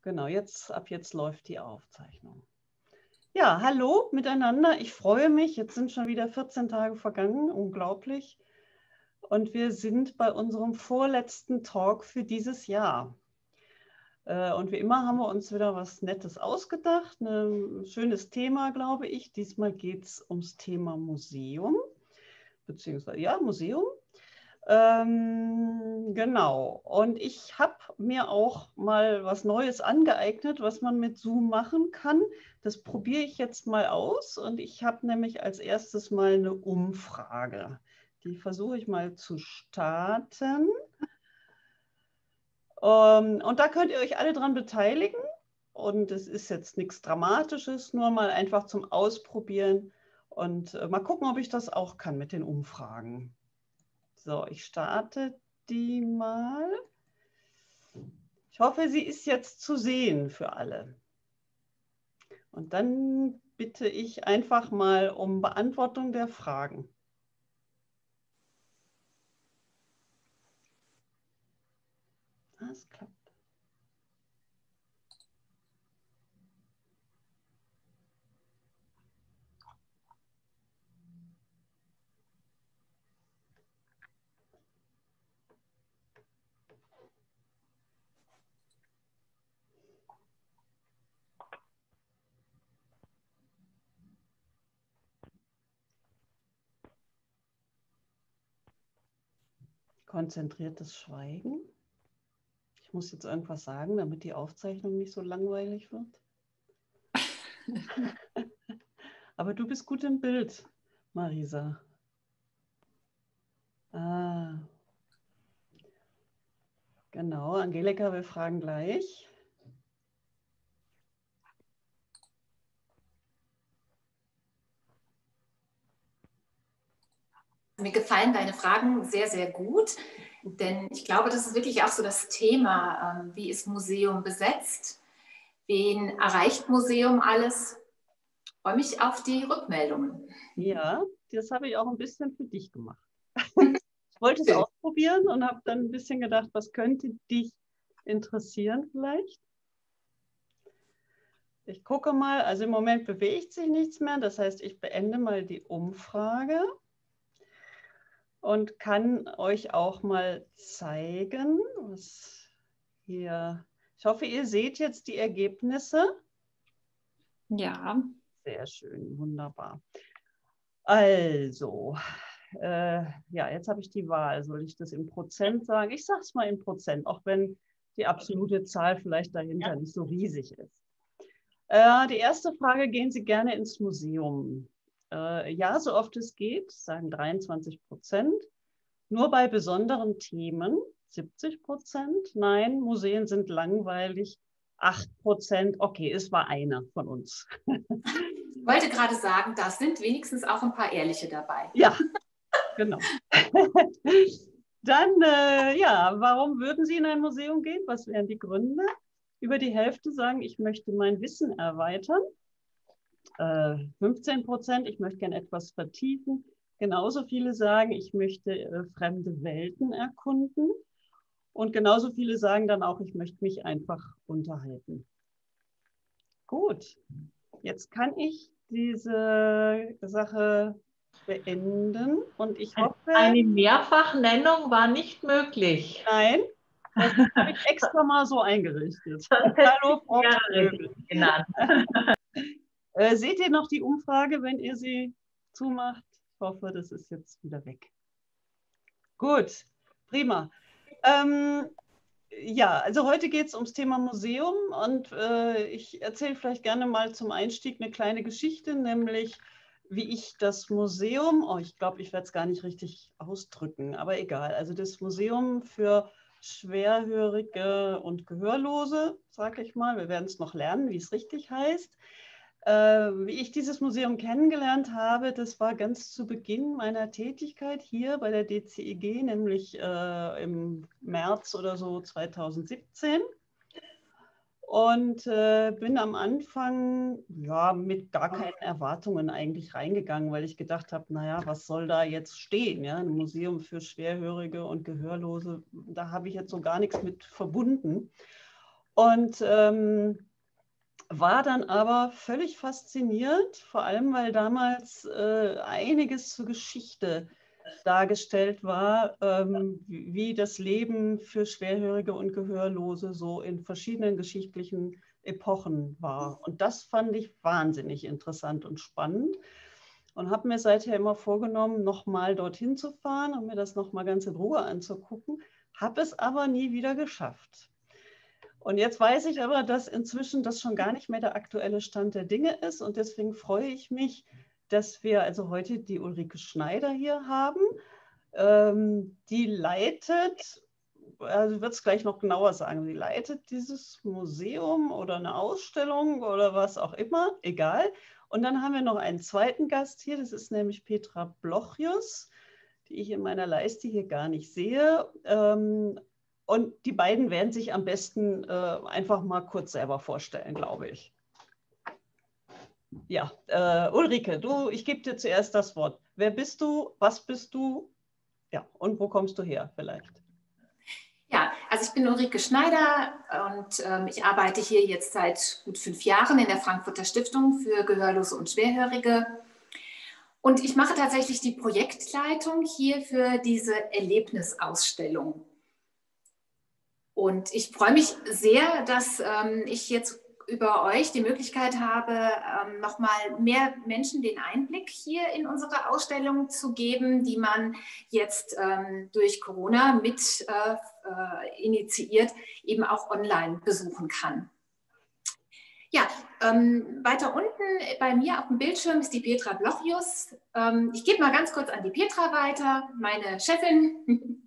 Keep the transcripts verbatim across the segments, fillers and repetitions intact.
Genau, jetzt, ab jetzt läuft die Aufzeichnung. Ja, hallo miteinander. Ich freue mich. Jetzt sind schon wieder vierzehn Tage vergangen. Unglaublich. Und wir sind bei unserem vorletzten Talk für dieses Jahr. Und wie immer haben wir uns wieder was Nettes ausgedacht. Ein schönes Thema, glaube ich. Diesmal geht es ums Thema Museum. Beziehungsweise, ja, Museum. Ähm, genau. Und ich habe mir auch mal was Neues angeeignet, was man mit Zoom machen kann. Das probiere ich jetzt mal aus. Und ich habe nämlich als erstes mal eine Umfrage. Die versuche ich mal zu starten. Um, und da könnt ihr euch alle dran beteiligen. Und es ist jetzt nichts Dramatisches, nur mal einfach zum Ausprobieren. Und äh, mal gucken, ob ich das auch kann mit den Umfragen. So, ich starte die mal. Ich hoffe, sie ist jetzt zu sehen für alle. Und dann bitte ich einfach mal um Beantwortung der Fragen. Das klappt. Konzentriertes Schweigen. Ich muss jetzt irgendwas sagen, damit die Aufzeichnung nicht so langweilig wird. Aber du bist gut im Bild, Marisa. Ah. Genau, Angelika, wir fragen gleich. Mir gefallen deine Fragen sehr, sehr gut, denn ich glaube, das ist wirklich auch so das Thema, ähm, wie ist Museum besetzt, wen erreicht Museum alles? Ich freue mich auf die Rückmeldungen. Ja, das habe ich auch ein bisschen für dich gemacht. Ich wollte es ausprobieren und habe dann ein bisschen gedacht, was könnte dich interessieren vielleicht? Ich gucke mal, also im Moment bewegt sich nichts mehr, das heißt, ich beende mal die Umfrage und kann euch auch mal zeigen, was hier, ich hoffe, ihr seht jetzt die Ergebnisse. Ja. Sehr schön, wunderbar. Also, äh, ja, jetzt habe ich die Wahl. Soll ich das in Prozent sagen? Ich sage es mal in Prozent, auch wenn die absolute Zahl vielleicht dahinter ja. nicht so riesig ist. Äh, die erste Frage, gehen Sie gerne ins Museum? Äh, ja, so oft es geht, sagen dreiundzwanzig Prozent. Nur bei besonderen Themen, siebzig Prozent. Nein, Museen sind langweilig, acht Prozent. Okay, es war einer von uns. Ich wollte gerade sagen, da sind wenigstens auch ein paar Ehrliche dabei. Ja, genau. Dann, äh, ja, warum würden Sie in ein Museum gehen? Was wären die Gründe? Über die Hälfte sagen, ich möchte mein Wissen erweitern. Äh, fünfzehn Prozent, ich möchte gerne etwas vertiefen. Genauso viele sagen, ich möchte äh, fremde Welten erkunden. Und genauso viele sagen dann auch, ich möchte mich einfach unterhalten. Gut, jetzt kann ich diese Sache beenden und ich hoffe... Eine Mehrfachnennung war nicht möglich. Nein, das habe ich extra mal so eingerichtet. Hallo, Frau Ströbel. Genannt. äh, seht ihr noch die Umfrage, wenn ihr sie zumacht? Ich hoffe, das ist jetzt wieder weg. Gut, prima. Ähm, ja, also heute geht es ums Thema Museum und äh, ich erzähle vielleicht gerne mal zum Einstieg eine kleine Geschichte, nämlich wie ich das Museum, oh, ich glaube, ich werde es gar nicht richtig ausdrücken, aber egal, also das Museum für Schwerhörige und Gehörlose, sage ich mal, wir werden es noch lernen, wie es richtig heißt. Äh, wie ich dieses Museum kennengelernt habe, das war ganz zu Beginn meiner Tätigkeit hier bei der D C E G, nämlich äh, im März oder so zweitausendsiebzehn. Und äh, bin am Anfang ja, mit gar keinen Erwartungen eigentlich reingegangen, weil ich gedacht habe, naja, was soll da jetzt stehen? Ja? Ein Museum für Schwerhörige und Gehörlose, da habe ich jetzt so gar nichts mit verbunden. Und ähm, war dann aber völlig fasziniert, vor allem weil damals äh, einiges zur Geschichte dargestellt war, ähm, wie das Leben für Schwerhörige und Gehörlose so in verschiedenen geschichtlichen Epochen war. Und das fand ich wahnsinnig interessant und spannend und habe mir seither immer vorgenommen, nochmal dorthin zu fahren und mir das nochmal ganz in Ruhe anzugucken, habe es aber nie wieder geschafft. Und jetzt weiß ich aber, dass inzwischen das schon gar nicht mehr der aktuelle Stand der Dinge ist. Und deswegen freue ich mich, dass wir also heute die Ulrike Schneider hier haben. Ähm, die leitet, also wird es gleich noch genauer sagen, sie leitet dieses Museum oder eine Ausstellung oder was auch immer, egal. Und dann haben wir noch einen zweiten Gast hier, das ist nämlich Petra Blochius, die ich in meiner Leiste hier gar nicht sehe. Ähm, Und die beiden werden sich am besten äh, einfach mal kurz selber vorstellen, glaube ich. Ja, äh, Ulrike, du, ich gebe dir zuerst das Wort. Wer bist du? Was bist du? Ja, und wo kommst du her vielleicht? Ja, also ich bin Ulrike Schneider und ähm, ich arbeite hier jetzt seit gut fünf Jahren in der Frankfurter Stiftung für Gehörlose und Schwerhörige. Und ich mache tatsächlich die Projektleitung hier für diese Erlebnisausstellung. Und ich freue mich sehr, dass ähm, ich jetzt über euch die Möglichkeit habe, ähm, nochmal mehr Menschen den Einblick hier in unsere Ausstellung zu geben, die man jetzt ähm, durch Corona mit äh, äh, initiiert, eben auch online besuchen kann. Ja, ähm, weiter unten bei mir auf dem Bildschirm ist die Petra Blochius. Ähm, ich gebe mal ganz kurz an die Petra weiter, meine Chefin.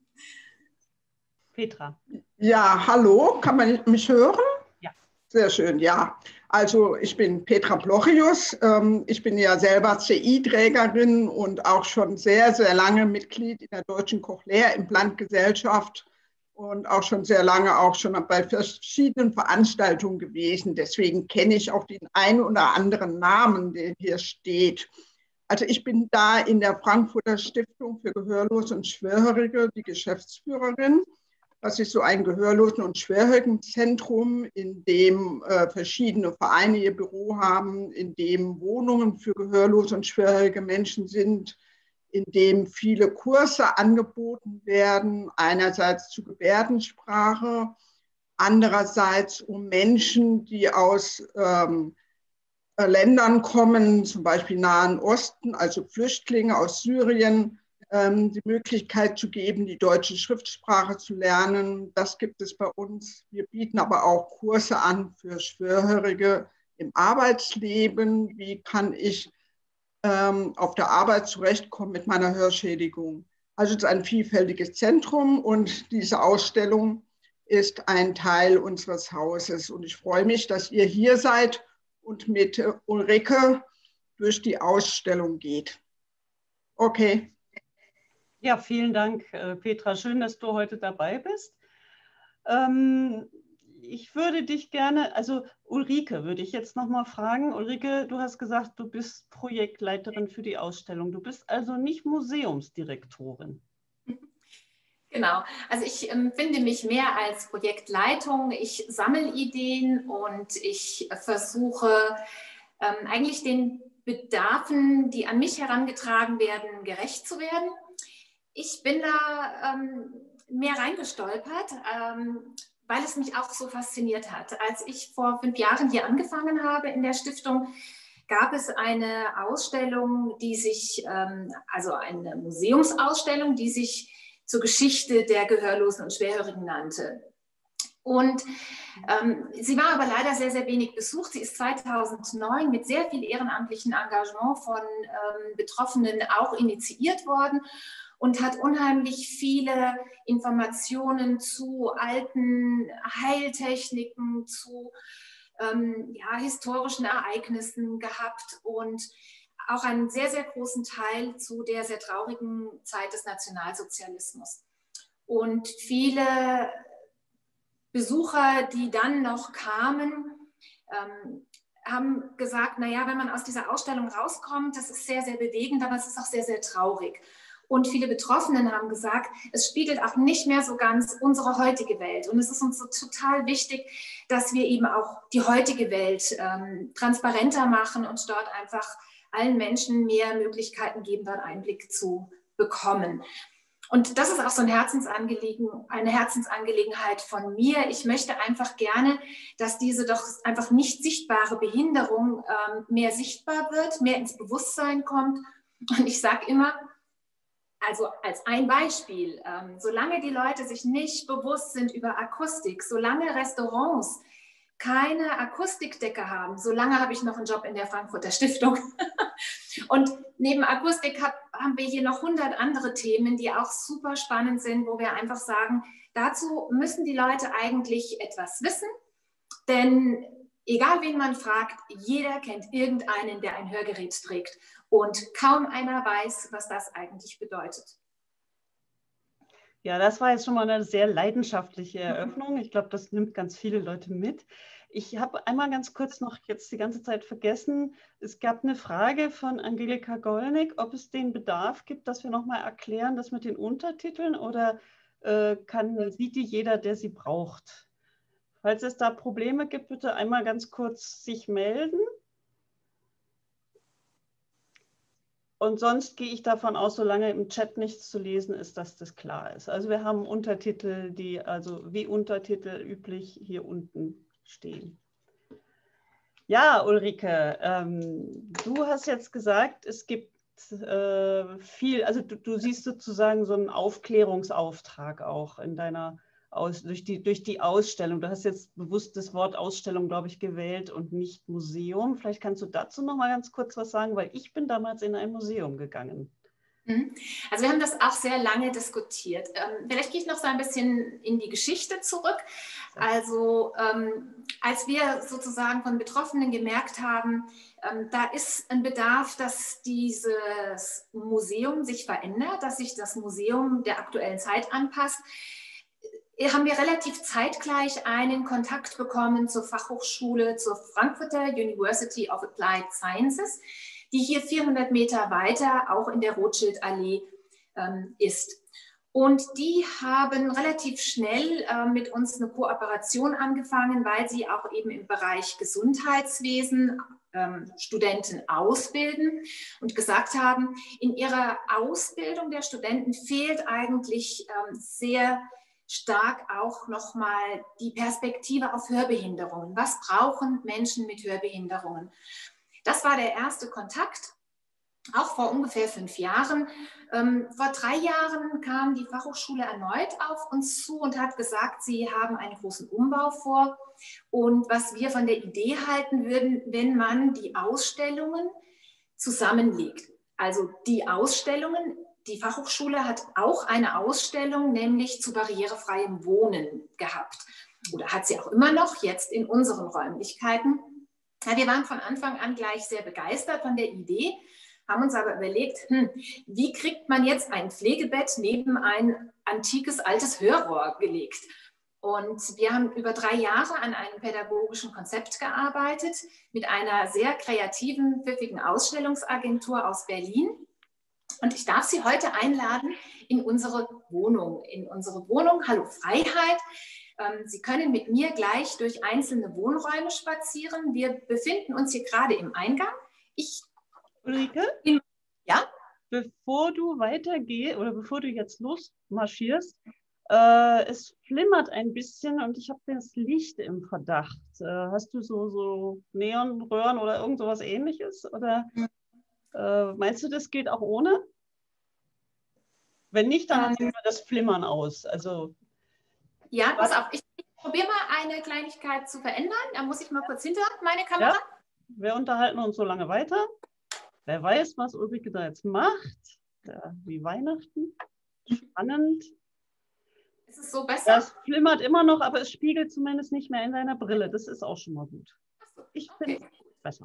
Petra. Ja, hallo, kann man mich hören? Ja. Sehr schön, ja. Also ich bin Petra Blochius. Ich bin ja selber C I-Trägerin und auch schon sehr, sehr lange Mitglied in der Deutschen Cochlea-Implant-Gesellschaft und auch schon sehr lange auch schon bei verschiedenen Veranstaltungen gewesen. Deswegen kenne ich auch den einen oder anderen Namen, der hier steht. Also ich bin da in der Frankfurter Stiftung für Gehörlose und Schwerhörige die Geschäftsführerin. Das ist so ein Gehörlosen- und Schwerhörigenzentrum, in dem äh, verschiedene Vereine ihr Büro haben, in dem Wohnungen für gehörlose und schwerhörige Menschen sind, in dem viele Kurse angeboten werden, einerseits zu Gebärdensprache, andererseits um Menschen, die aus ähm, Ländern kommen, zum Beispiel Nahen Osten, also Flüchtlinge aus Syrien, die Möglichkeit zu geben, die deutsche Schriftsprache zu lernen. Das gibt es bei uns. Wir bieten aber auch Kurse an für Schwerhörige im Arbeitsleben. Wie kann ich ähm, auf der Arbeit zurechtkommen mit meiner Hörschädigung? Also es ist ein vielfältiges Zentrum und diese Ausstellung ist ein Teil unseres Hauses. Und ich freue mich, dass ihr hier seid und mit Ulrike durch die Ausstellung geht. Okay. Ja, vielen Dank, Petra. Schön, dass du heute dabei bist. Ähm, ich würde dich gerne, also Ulrike würde ich jetzt noch mal fragen. Ulrike, du hast gesagt, du bist Projektleiterin für die Ausstellung. Du bist also nicht Museumsdirektorin. Genau, also ich empfinde mich mehr als Projektleitung. Ich sammle Ideen und ich versuche ähm, eigentlich den Bedarfen, die an mich herangetragen werden, gerecht zu werden. Ich bin da ähm, mehr reingestolpert, ähm, weil es mich auch so fasziniert hat. Als ich vor fünf Jahren hier angefangen habe in der Stiftung, gab es eine Ausstellung, die sich, ähm, also eine Museumsausstellung, die sich zur Geschichte der Gehörlosen und Schwerhörigen nannte. Und ähm, sie war aber leider sehr, sehr wenig besucht. Sie ist zweitausendneun mit sehr viel ehrenamtlichem Engagement von ähm, Betroffenen auch initiiert worden und hat unheimlich viele Informationen zu alten Heiltechniken, zu ähm, ja, historischen Ereignissen gehabt und auch einen sehr, sehr großen Teil zu der sehr traurigen Zeit des Nationalsozialismus. Und viele Besucher, die dann noch kamen, ähm, haben gesagt, naja, wenn man aus dieser Ausstellung rauskommt, das ist sehr, sehr bewegend, aber es ist auch sehr, sehr traurig. Und viele Betroffenen haben gesagt, es spiegelt auch nicht mehr so ganz unsere heutige Welt. Und es ist uns so total wichtig, dass wir eben auch die heutige Welt ähm, transparenter machen und dort einfach allen Menschen mehr Möglichkeiten geben, dort Einblick zu bekommen. Und das ist auch so ein Herzensangelegen, eine Herzensangelegenheit von mir. Ich möchte einfach gerne, dass diese doch einfach nicht sichtbare Behinderung ähm, mehr sichtbar wird, mehr ins Bewusstsein kommt. Und ich sage immer, also als ein Beispiel, ähm, solange die Leute sich nicht bewusst sind über Akustik, solange Restaurants keine Akustikdecke haben, solange habe ich noch einen Job in der Frankfurter Stiftung. Und neben Akustik hab, haben wir hier noch hundert andere Themen, die auch super spannend sind, wo wir einfach sagen, dazu müssen die Leute eigentlich etwas wissen, denn egal wen man fragt, jeder kennt irgendeinen, der ein Hörgerät trägt und kaum einer weiß, was das eigentlich bedeutet. Ja, das war jetzt schon mal eine sehr leidenschaftliche Eröffnung. Ich glaube, das nimmt ganz viele Leute mit. Ich habe einmal ganz kurz noch jetzt die ganze Zeit vergessen, es gab eine Frage von Angelika Gollnick, ob es den Bedarf gibt, dass wir nochmal erklären, das mit den Untertiteln, oder äh, kann, sieht die jeder, der sie braucht? Falls es da Probleme gibt, bitte einmal ganz kurz sich melden. Und sonst gehe ich davon aus, solange im Chat nichts zu lesen ist, dass das klar ist. Also wir haben Untertitel, die also wie Untertitel üblich hier unten stehen. Ja, Ulrike, ähm, du hast jetzt gesagt, es gibt äh, viel, also du, du siehst sozusagen so einen Aufklärungsauftrag auch in deiner Aus, durch die, durch die Ausstellung. Du hast jetzt bewusst das Wort Ausstellung, glaube ich, gewählt und nicht Museum. Vielleicht kannst du dazu noch mal ganz kurz was sagen, weil ich bin damals in ein Museum gegangen. Also wir haben das auch sehr lange diskutiert. Ähm, vielleicht gehe ich noch so ein bisschen in die Geschichte zurück. Also ähm, als wir sozusagen von Betroffenen gemerkt haben, ähm, da ist ein Bedarf, dass dieses Museum sich verändert, dass sich das Museum der aktuellen Zeit anpasst, haben wir relativ zeitgleich einen Kontakt bekommen zur Fachhochschule, zur Frankfurter University of Applied Sciences, die hier vierhundert Meter weiter auch in der Rothschild-Allee ähm, ist. Und die haben relativ schnell äh, mit uns eine Kooperation angefangen, weil sie auch eben im Bereich Gesundheitswesen ähm, Studenten ausbilden und gesagt haben, in ihrer Ausbildung der Studenten fehlt eigentlich ähm, sehr stark auch nochmal die Perspektive auf Hörbehinderungen. Was brauchen Menschen mit Hörbehinderungen? Das war der erste Kontakt, auch vor ungefähr fünf Jahren. Ähm, vor drei Jahren kam die Fachhochschule erneut auf uns zu und hat gesagt, sie haben einen großen Umbau vor und was wir von der Idee halten würden, wenn man die Ausstellungen zusammenlegt. Also die Ausstellungen, die Fachhochschule hat auch eine Ausstellung, nämlich zu barrierefreiem Wohnen gehabt. Oder hat sie auch immer noch, jetzt in unseren Räumlichkeiten. Ja, wir waren von Anfang an gleich sehr begeistert von der Idee, haben uns aber überlegt, hm, wie kriegt man jetzt ein Pflegebett neben ein antikes, altes Hörrohr gelegt? Und wir haben über drei Jahre an einem pädagogischen Konzept gearbeitet mit einer sehr kreativen, pfiffigen Ausstellungsagentur aus Berlin. Und ich darf Sie heute einladen in unsere Wohnung, in unsere Wohnung Hallo Freiheit. Sie können mit mir gleich durch einzelne Wohnräume spazieren. Wir befinden uns hier gerade im Eingang. Ich, Ulrike? Ja? Bevor du weitergehst oder bevor du jetzt losmarschierst, äh, es flimmert ein bisschen und ich habe das Licht im Verdacht. Äh, hast du so, so Neonröhren oder irgend sowas Ähnliches? Oder äh, meinst du, das geht auch ohne? Wenn nicht, dann ziehen wir das Flimmern aus. Also, ja, pass auf, ich, ich probiere mal eine Kleinigkeit zu verändern. Da muss ich mal kurz hinter meine Kamera. Ja, wir unterhalten uns so lange weiter. Wer weiß, was Ulrike da jetzt macht. Ja, wie Weihnachten. Spannend. Ist es so besser? Das flimmert immer noch, aber es spiegelt zumindest nicht mehr in deiner Brille. Das ist auch schon mal gut. Ich okay. finde es besser.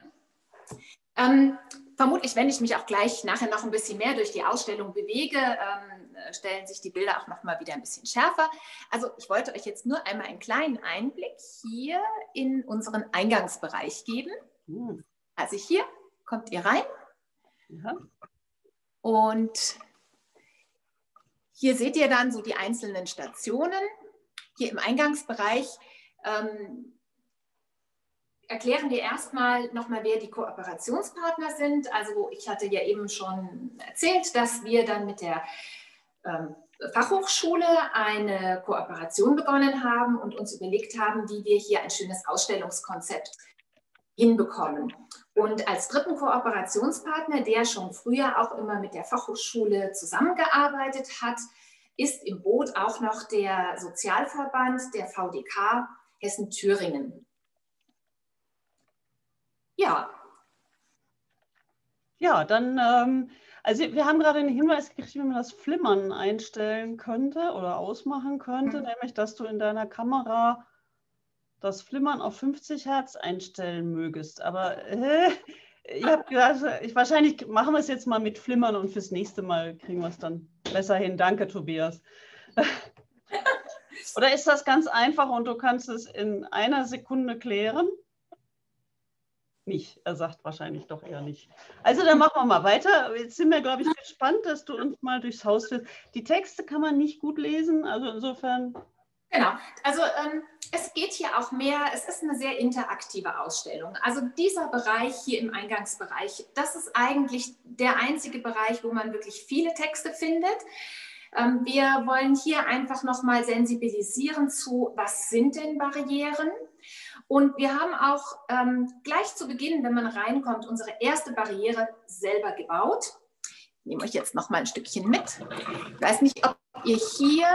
Ähm, vermutlich, wenn ich mich auch gleich nachher noch ein bisschen mehr durch die Ausstellung bewege, ähm, stellen sich die Bilder auch noch mal wieder ein bisschen schärfer. Also ich wollte euch jetzt nur einmal einen kleinen Einblick hier in unseren Eingangsbereich geben. Hm. Also hier kommt ihr rein Ja. und Hier seht ihr dann so die einzelnen Stationen. Hier im Eingangsbereich ähm, erklären wir erstmal nochmal, wer die Kooperationspartner sind. Also ich hatte ja eben schon erzählt, dass wir dann mit der ähm, Fachhochschule eine Kooperation begonnen haben und uns überlegt haben, wie wir hier ein schönes Ausstellungskonzept hinbekommen. Und als dritten Kooperationspartner, der schon früher auch immer mit der Fachhochschule zusammengearbeitet hat, ist im Boot auch noch der Sozialverband der V D K Hessen-Thüringen. Ja. Ja, dann, ähm, also wir haben gerade einen Hinweis gekriegt, wie man das Flimmern einstellen könnte oder ausmachen könnte, mhm. nämlich, dass du in deiner Kamera das Flimmern auf fünfzig Hertz einstellen mögest. Aber äh, ich habe gedacht, ich, wahrscheinlich machen wir es jetzt mal mit Flimmern und fürs nächste Mal kriegen wir es dann besser hin. Danke, Tobias. Oder ist das ganz einfach und du kannst es in einer Sekunde klären? Nicht. Er sagt wahrscheinlich doch eher nicht. Also dann machen wir mal weiter. Jetzt sind wir, glaube ich, gespannt, dass du uns mal durchs Haus führst. Die Texte kann man nicht gut lesen, also insofern... Genau, also ähm, es geht hier auch mehr, es ist eine sehr interaktive Ausstellung. Also dieser Bereich hier im Eingangsbereich, das ist eigentlich der einzige Bereich, wo man wirklich viele Texte findet. Ähm, wir wollen hier einfach nochmal sensibilisieren zu, was sind denn Barrieren? Und wir haben auch ähm, gleich zu Beginn, wenn man reinkommt, unsere erste Barriere selber gebaut. Ich nehme euch jetzt noch mal ein Stückchen mit. Ich weiß nicht, ob ihr hier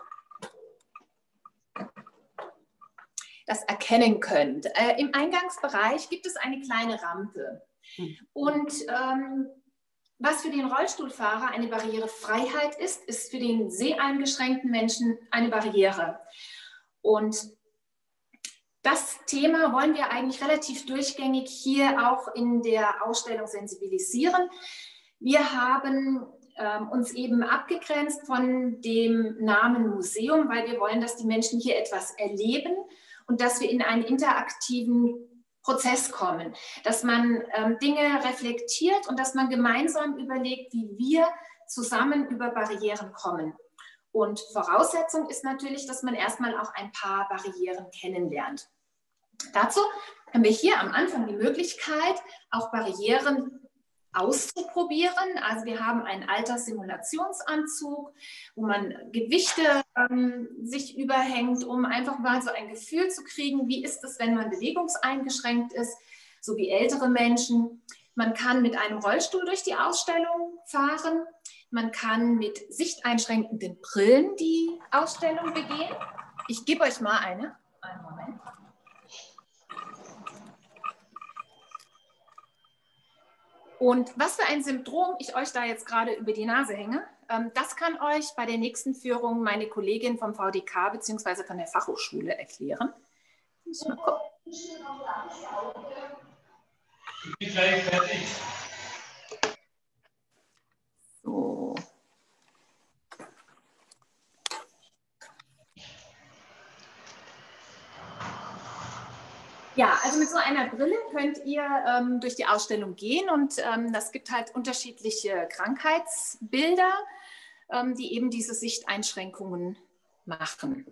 das erkennen könnt. Äh, Im Eingangsbereich gibt es eine kleine Rampe. Und ähm, was für den Rollstuhlfahrer eine Barrierefreiheit ist, ist für den seheingeschränkten Menschen eine Barriere. Und das Thema wollen wir eigentlich relativ durchgängig hier auch in der Ausstellung sensibilisieren. Wir haben ähm, uns eben abgegrenzt von dem Namen Museum, weil wir wollen, dass die Menschen hier etwas erleben und dass wir in einen interaktiven Prozess kommen, dass man ähm, Dinge reflektiert und dass man gemeinsam überlegt, wie wir zusammen über Barrieren kommen. Und Voraussetzung ist natürlich, dass man erstmal auch ein paar Barrieren kennenlernt. Dazu haben wir hier am Anfang die Möglichkeit, auch Barrieren auszuprobieren. Also wir haben einen Alterssimulationsanzug, wo man Gewichte ähm, sich überhängt, um einfach mal so ein Gefühl zu kriegen, wie ist es, wenn man bewegungseingeschränkt ist, so wie ältere Menschen. Man kann mit einem Rollstuhl durch die Ausstellung fahren. Man kann mit sichteinschränkenden Brillen die Ausstellung begehen. Ich gebe euch mal eine. Einen Moment. Und was für ein Syndrom ich euch da jetzt gerade über die Nase hänge, ähm, das kann euch bei der nächsten Führung meine Kollegin vom V D K bzw. von der Fachhochschule erklären. Muss mal gucken. Ich bin gleich fertig. So. Ja, also mit so einer Brille könnt ihr ähm, durch die Ausstellung gehen und ähm, das gibt halt unterschiedliche Krankheitsbilder, ähm, die eben diese Sichteinschränkungen machen.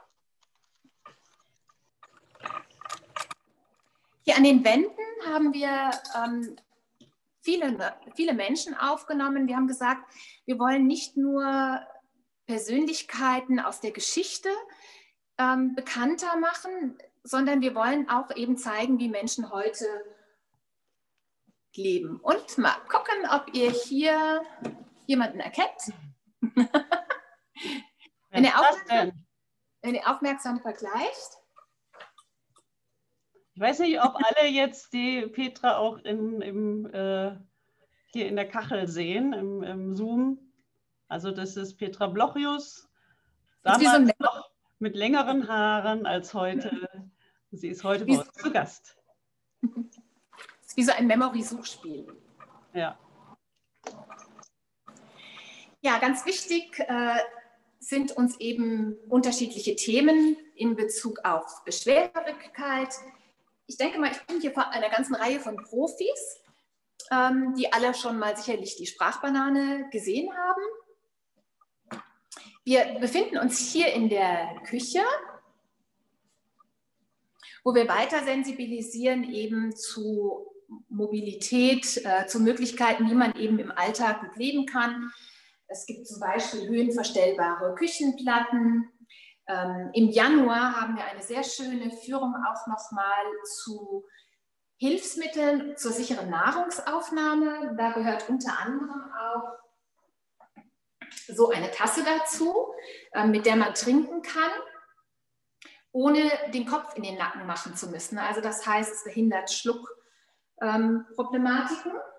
Hier an den Wänden haben wir ähm, viele, viele Menschen aufgenommen. Wir haben gesagt, wir wollen nicht nur Persönlichkeiten aus der Geschichte ähm, bekannter machen, sondern wir wollen auch eben zeigen, wie Menschen heute leben. Und mal gucken, ob ihr hier jemanden erkennt. wenn, ihr aufmerksam, wenn ihr aufmerksam vergleicht. Ich weiß nicht, ob alle jetzt die Petra auch in, im, äh, hier in der Kachel sehen, im, im Zoom. Also das ist Petra Blochius, damals so noch mit längeren Haaren als heute. Sie ist heute bei uns zu Gast. Das ist wie so ein Memory-Suchspiel. Ja. Ja, ganz wichtig äh, sind uns eben unterschiedliche Themen in Bezug auf Beschwerlichkeit. Ich denke mal, ich bin hier vor einer ganzen Reihe von Profis, ähm, die alle schon mal sicherlich die Sprachbanane gesehen haben. Wir befinden uns hier in der Küche, wo wir weiter sensibilisieren eben zu Mobilität, äh, zu Möglichkeiten, wie man eben im Alltag gut leben kann. Es gibt zum Beispiel höhenverstellbare Küchenplatten. Ähm, Im Januar haben wir eine sehr schöne Führung auch nochmal zu Hilfsmitteln zur sicheren Nahrungsaufnahme. Da gehört unter anderem auch so eine Tasse dazu, äh, mit der man trinken kann, ohne den Kopf in den Nacken machen zu müssen. Also das heißt, es verhindert Schluckproblematiken. Ähm,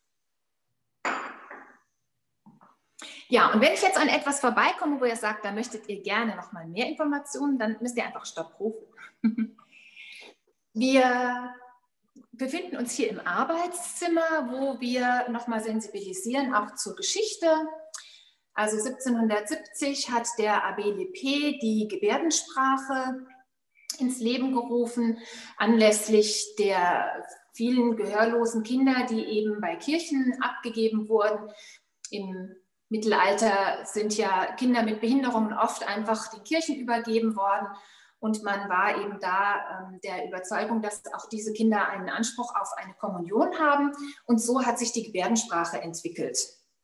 Ja, und wenn ich jetzt an etwas vorbeikomme, wo ihr sagt, da möchtet ihr gerne noch mal mehr Informationen, dann müsst ihr einfach Stopp rufen. Wir befinden uns hier im Arbeitszimmer, wo wir noch mal sensibilisieren, auch zur Geschichte. Also siebzehnhundertsiebzig hat der Abbé Lepée die Gebärdensprache ins Leben gerufen, anlässlich der vielen gehörlosen Kinder, die eben bei Kirchen abgegeben wurden. Im Mittelalter sind ja Kinder mit Behinderungen oft einfach den Kirchen übergeben worden und man war eben da ähm, der Überzeugung, dass auch diese Kinder einen Anspruch auf eine Kommunion haben und so hat sich die Gebärdensprache entwickelt.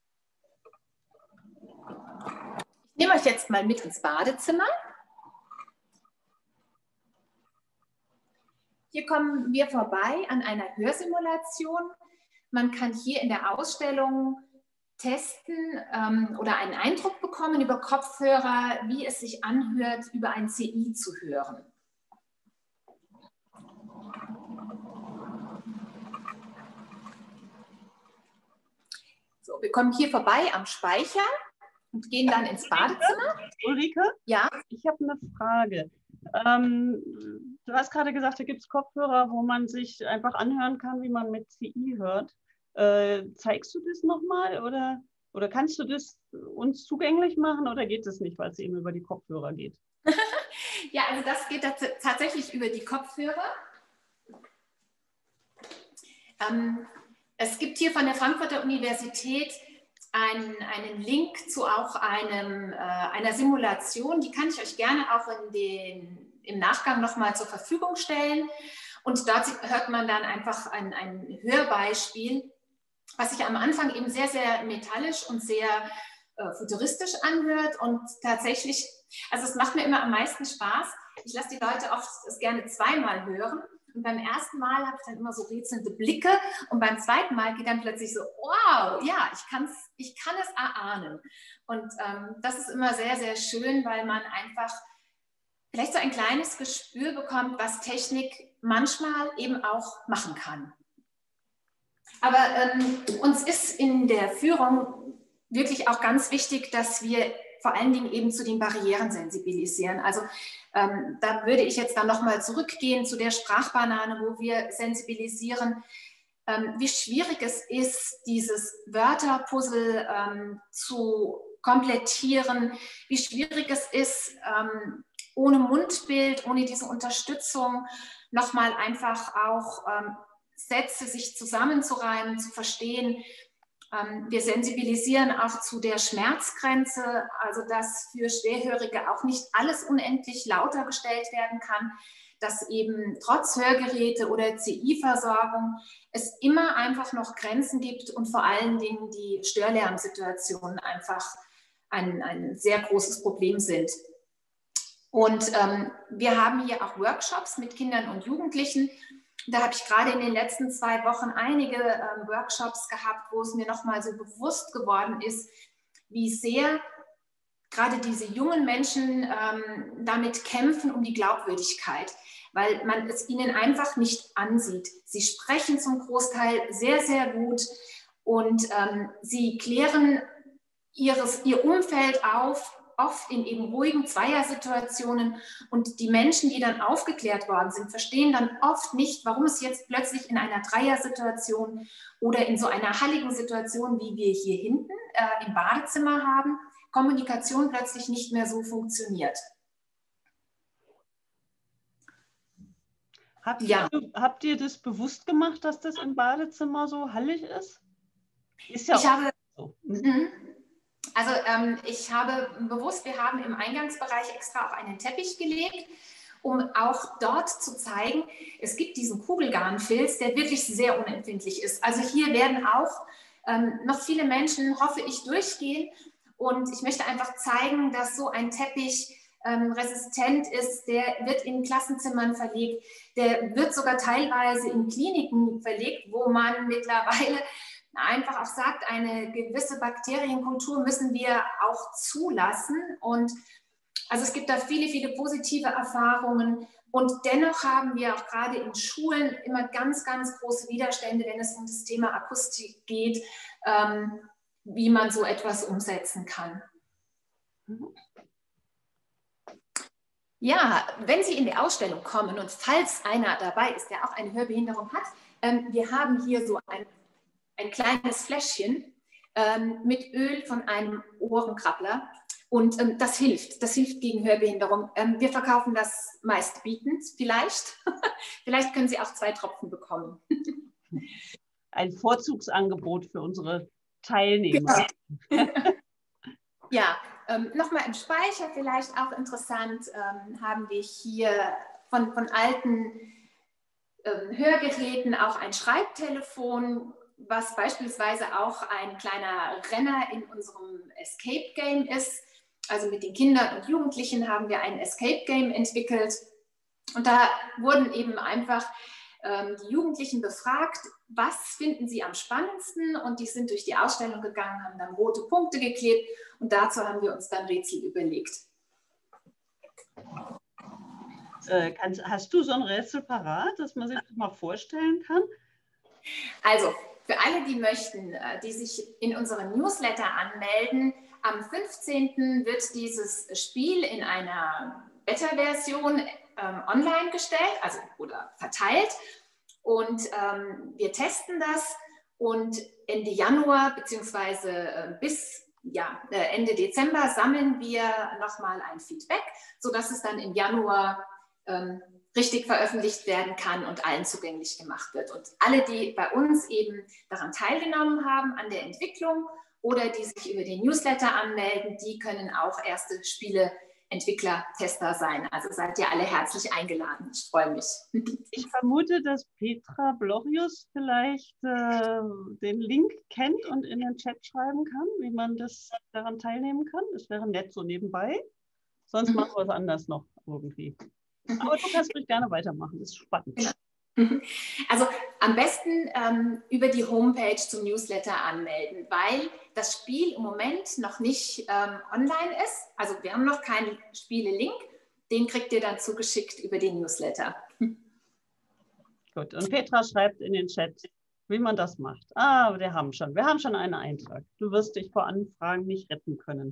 Ich nehme euch jetzt mal mit ins Badezimmer. Hier kommen wir vorbei an einer Hörsimulation. Man kann hier in der Ausstellung testen ähm, oder einen Eindruck bekommen über Kopfhörer, wie es sich anhört, über ein C I zu hören. So, wir kommen hier vorbei am Speicher und gehen dann ins Badezimmer. Ulrike? Ja? Ich habe eine Frage. Ähm, du hast gerade gesagt, da gibt es Kopfhörer, wo man sich einfach anhören kann, wie man mit C I hört. Äh, zeigst du das nochmal oder, oder kannst du das uns zugänglich machen oder geht das nicht, weil es eben über die Kopfhörer geht? Ja, also das geht tatsächlich über die Kopfhörer. Ähm, es gibt hier von der Frankfurter Universität einen, einen Link zu auch einem, äh, einer Simulation, die kann ich euch gerne auch in den, im Nachgang nochmal zur Verfügung stellen. Und dort hört man dann einfach ein, ein Hörbeispiel, was sich am Anfang eben sehr, sehr metallisch und sehr äh, futuristisch anhört und tatsächlich, also es macht mir immer am meisten Spaß. Ich lasse die Leute oft das gerne zweimal hören und beim ersten Mal habe ich dann immer so rätselnde Blicke und beim zweiten Mal geht dann plötzlich so, wow, ja, ich, kann's, ich kann es erahnen. Und ähm, das ist immer sehr, sehr schön, weil man einfach vielleicht so ein kleines Gespür bekommt, was Technik manchmal eben auch machen kann. Aber ähm, uns ist in der Führung wirklich auch ganz wichtig, dass wir vor allen Dingen eben zu den Barrieren sensibilisieren. Also ähm, da würde ich jetzt dann nochmal zurückgehen zu der Sprachbanane, wo wir sensibilisieren, ähm, wie schwierig es ist, dieses Wörterpuzzle ähm, zu komplettieren, wie schwierig es ist, ähm, ohne Mundbild, ohne diese Unterstützung nochmal einfach auch ähm, Sätze sich zusammenzureimen, zu verstehen. Wir sensibilisieren auch zu der Schmerzgrenze, also dass für Schwerhörige auch nicht alles unendlich lauter gestellt werden kann, dass eben trotz Hörgeräte oder C I-Versorgung es immer einfach noch Grenzen gibt und vor allen Dingen die Störlärmsituationen einfach ein, ein sehr großes Problem sind. Und ähm, wir haben hier auch Workshops mit Kindern und Jugendlichen. Da habe ich gerade in den letzten zwei Wochen einige ähm, Workshops gehabt, wo es mir nochmal so bewusst geworden ist, wie sehr gerade diese jungen Menschen ähm, damit kämpfen um die Glaubwürdigkeit, weil man es ihnen einfach nicht ansieht. Sie sprechen zum Großteil sehr, sehr gut und ähm, sie klären ihres, ihr Umfeld auf, oft in eben ruhigen Zweiersituationen und die Menschen, die dann aufgeklärt worden sind, verstehen dann oft nicht, warum es jetzt plötzlich in einer Dreiersituation oder in so einer halligen Situation, wie wir hier hinten äh, im Badezimmer haben, Kommunikation plötzlich nicht mehr so funktioniert. Habt, ja. ihr, habt ihr das bewusst gemacht, dass das im Badezimmer so hallig ist? Ist ja ich auch habe, so. Mhm. Also ähm, ich habe bewusst, wir haben im Eingangsbereich extra auch einen Teppich gelegt, um auch dort zu zeigen, es gibt diesen Kugelgarnfilz, der wirklich sehr unempfindlich ist. Also hier werden auch ähm, noch viele Menschen, hoffe ich, durchgehen. Und ich möchte einfach zeigen, dass so ein Teppich ähm, resistent ist. Der wird in Klassenzimmern verlegt. Der wird sogar teilweise in Kliniken verlegt, wo man mittlerweile einfach auch sagt, eine gewisse Bakterienkultur müssen wir auch zulassen. Und also es gibt da viele, viele positive Erfahrungen. Und dennoch haben wir auch gerade in Schulen immer ganz, ganz große Widerstände, wenn es um das Thema Akustik geht, ähm, wie man so etwas umsetzen kann. Ja, wenn Sie in die Ausstellung kommen und falls einer dabei ist, der auch eine Hörbehinderung hat, ähm, wir haben hier so ein, ein kleines Fläschchen ähm, mit Öl von einem Ohrenkrabbler. Und ähm, das hilft, das hilft gegen Hörbehinderung. Ähm, wir verkaufen das meistbietend, vielleicht. Vielleicht können Sie auch zwei Tropfen bekommen. Ein Vorzugsangebot für unsere Teilnehmer. Genau. Ja, ähm, nochmal im Speicher vielleicht auch interessant, ähm, haben wir hier von, von alten ähm, Hörgeräten auch ein Schreibtelefon, was beispielsweise auch ein kleiner Renner in unserem Escape Game ist. Also mit den Kindern und Jugendlichen haben wir ein Escape Game entwickelt. Und da wurden eben einfach ähm, die Jugendlichen befragt, was finden sie am spannendsten? Und die sind durch die Ausstellung gegangen, haben dann rote Punkte geklebt und dazu haben wir uns dann Rätsel überlegt. Äh, kannst, hast du so ein Rätsel parat, dass man sich das mal vorstellen kann? Also, für alle, die möchten, die sich in unseren Newsletter anmelden, am fünfzehnten wird dieses Spiel in einer Beta-Version ähm, online gestellt, also oder verteilt. Und ähm, wir testen das und Ende Januar bzw. Äh, bis ja, äh, Ende Dezember sammeln wir nochmal ein Feedback, sodass es dann im Januar ähm, richtig veröffentlicht werden kann und allen zugänglich gemacht wird. Und alle, die bei uns eben daran teilgenommen haben, an der Entwicklung oder die sich über den Newsletter anmelden, die können auch erste Spieleentwickler, Tester sein. Also seid ihr alle herzlich eingeladen. Ich freue mich. Ich vermute, dass Petra Blochius vielleicht äh, den Link kennt und in den Chat schreiben kann, wie man das daran teilnehmen kann. Das wäre nett so nebenbei. Sonst mhm. machen wir es anders noch irgendwie. Aber du kannst ruhig gerne weitermachen, das ist spannend. Genau. Also am besten ähm, über die Homepage zum Newsletter anmelden, weil das Spiel im Moment noch nicht ähm, online ist. Also wir haben noch keinen Spiele-Link, den kriegt ihr dann zugeschickt über den Newsletter. Gut, und Petra schreibt in den Chat, wie man das macht. Ah, wir haben schon, wir haben schon einen Eintrag. Du wirst dich vor Anfragen nicht retten können.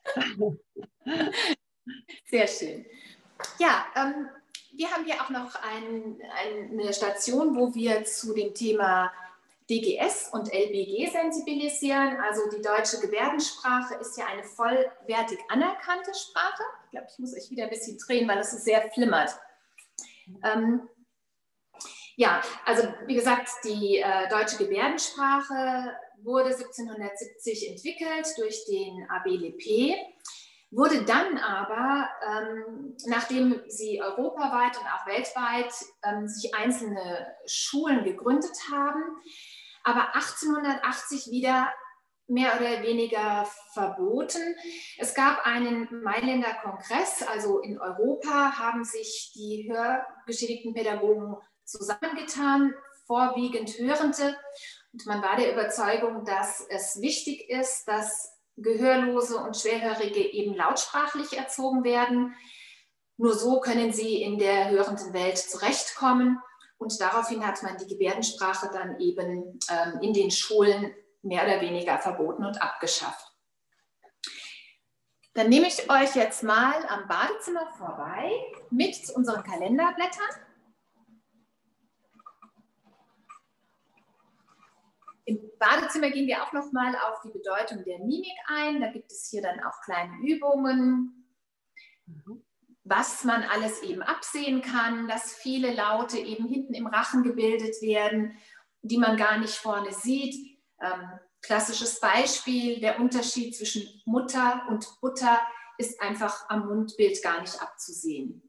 Sehr schön. Ja, ähm, wir haben hier auch noch ein, eine Station, wo wir zu dem Thema D G S und L B G sensibilisieren. Also die deutsche Gebärdensprache ist ja eine vollwertig anerkannte Sprache. Ich glaube, ich muss euch wieder ein bisschen drehen, weil es so sehr flimmert. Ähm, ja, also wie gesagt, die äh, deutsche Gebärdensprache wurde siebzehnhundertsiebzig entwickelt durch den Abbé Lepée. Wurde dann aber, ähm, nachdem sie europaweit und auch weltweit ähm, sich einzelne Schulen gegründet haben, aber achtzehnhundertachtzig wieder mehr oder weniger verboten. Es gab einen Mailänder Kongress, also in Europa haben sich die hörgeschädigten Pädagogen zusammengetan, vorwiegend Hörende. Und man war der Überzeugung, dass es wichtig ist, dass Gehörlose und Schwerhörige eben lautsprachlich erzogen werden. Nur so können sie in der hörenden Welt zurechtkommen. Und daraufhin hat man die Gebärdensprache dann eben ähm, in den Schulen mehr oder weniger verboten und abgeschafft. Dann nehme ich euch jetzt mal am Badezimmer vorbei mit zu unseren Kalenderblättern. Im Badezimmer gehen wir auch noch mal auf die Bedeutung der Mimik ein. Da gibt es hier dann auch kleine Übungen, was man alles eben absehen kann, dass viele Laute eben hinten im Rachen gebildet werden, die man gar nicht vorne sieht. klassisches Beispiel, der Unterschied zwischen Mutter und Butter ist einfach am Mundbild gar nicht abzusehen.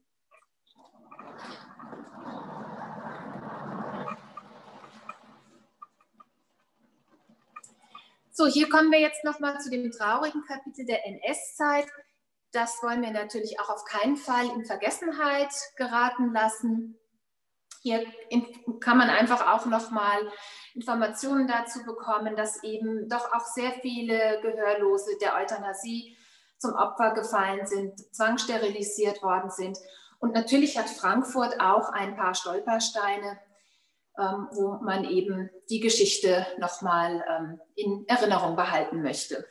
So, hier kommen wir jetzt nochmal zu dem traurigen Kapitel der N S-Zeit. Das wollen wir natürlich auch auf keinen Fall in Vergessenheit geraten lassen. Hier kann man einfach auch nochmal Informationen dazu bekommen, dass eben doch auch sehr viele Gehörlose der Euthanasie zum Opfer gefallen sind, zwangssterilisiert worden sind. Und natürlich hat Frankfurt auch ein paar Stolpersteine, ähm, wo man eben die Geschichte nochmal ähm, in Erinnerung behalten möchte.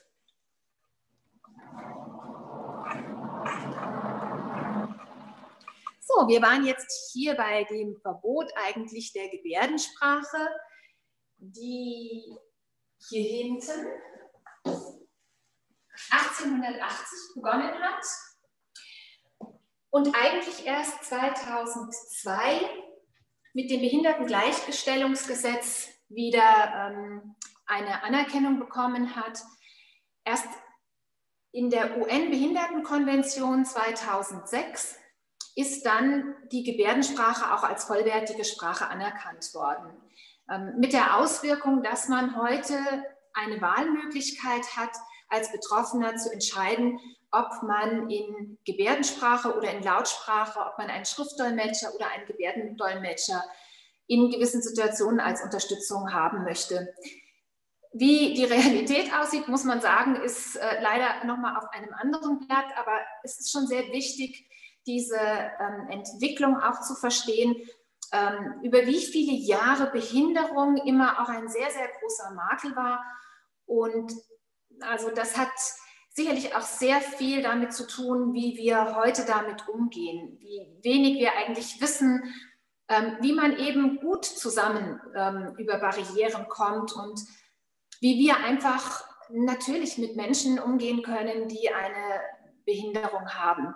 So, wir waren jetzt hier bei dem Verbot eigentlich der Gebärdensprache, die hier hinten achtzehnhundertachtzig begonnen hat und eigentlich erst zweitausendzwei mit dem Behindertengleichgestellungsgesetz wieder ähm, eine Anerkennung bekommen hat. Erst in der U N-Behindertenkonvention zweitausendsechs ist dann die Gebärdensprache auch als vollwertige Sprache anerkannt worden. Ähm, mit der Auswirkung, dass man heute eine Wahlmöglichkeit hat, als Betroffener zu entscheiden, ob man in Gebärdensprache oder in Lautsprache, ob man einen Schriftdolmetscher oder einen Gebärdendolmetscher in gewissen Situationen als Unterstützung haben möchte. Wie die Realität aussieht, muss man sagen, ist äh, leider nochmal auf einem anderen Blatt, aber es ist schon sehr wichtig, diese ähm, Entwicklung auch zu verstehen, ähm, über wie viele Jahre Behinderung immer auch ein sehr, sehr großer Makel war. Und also das hat sicherlich auch sehr viel damit zu tun, wie wir heute damit umgehen, wie wenig wir eigentlich wissen, ähm, wie man eben gut zusammen ähm, über Barrieren kommt und wie wir einfach natürlich mit Menschen umgehen können, die eine Behinderung haben.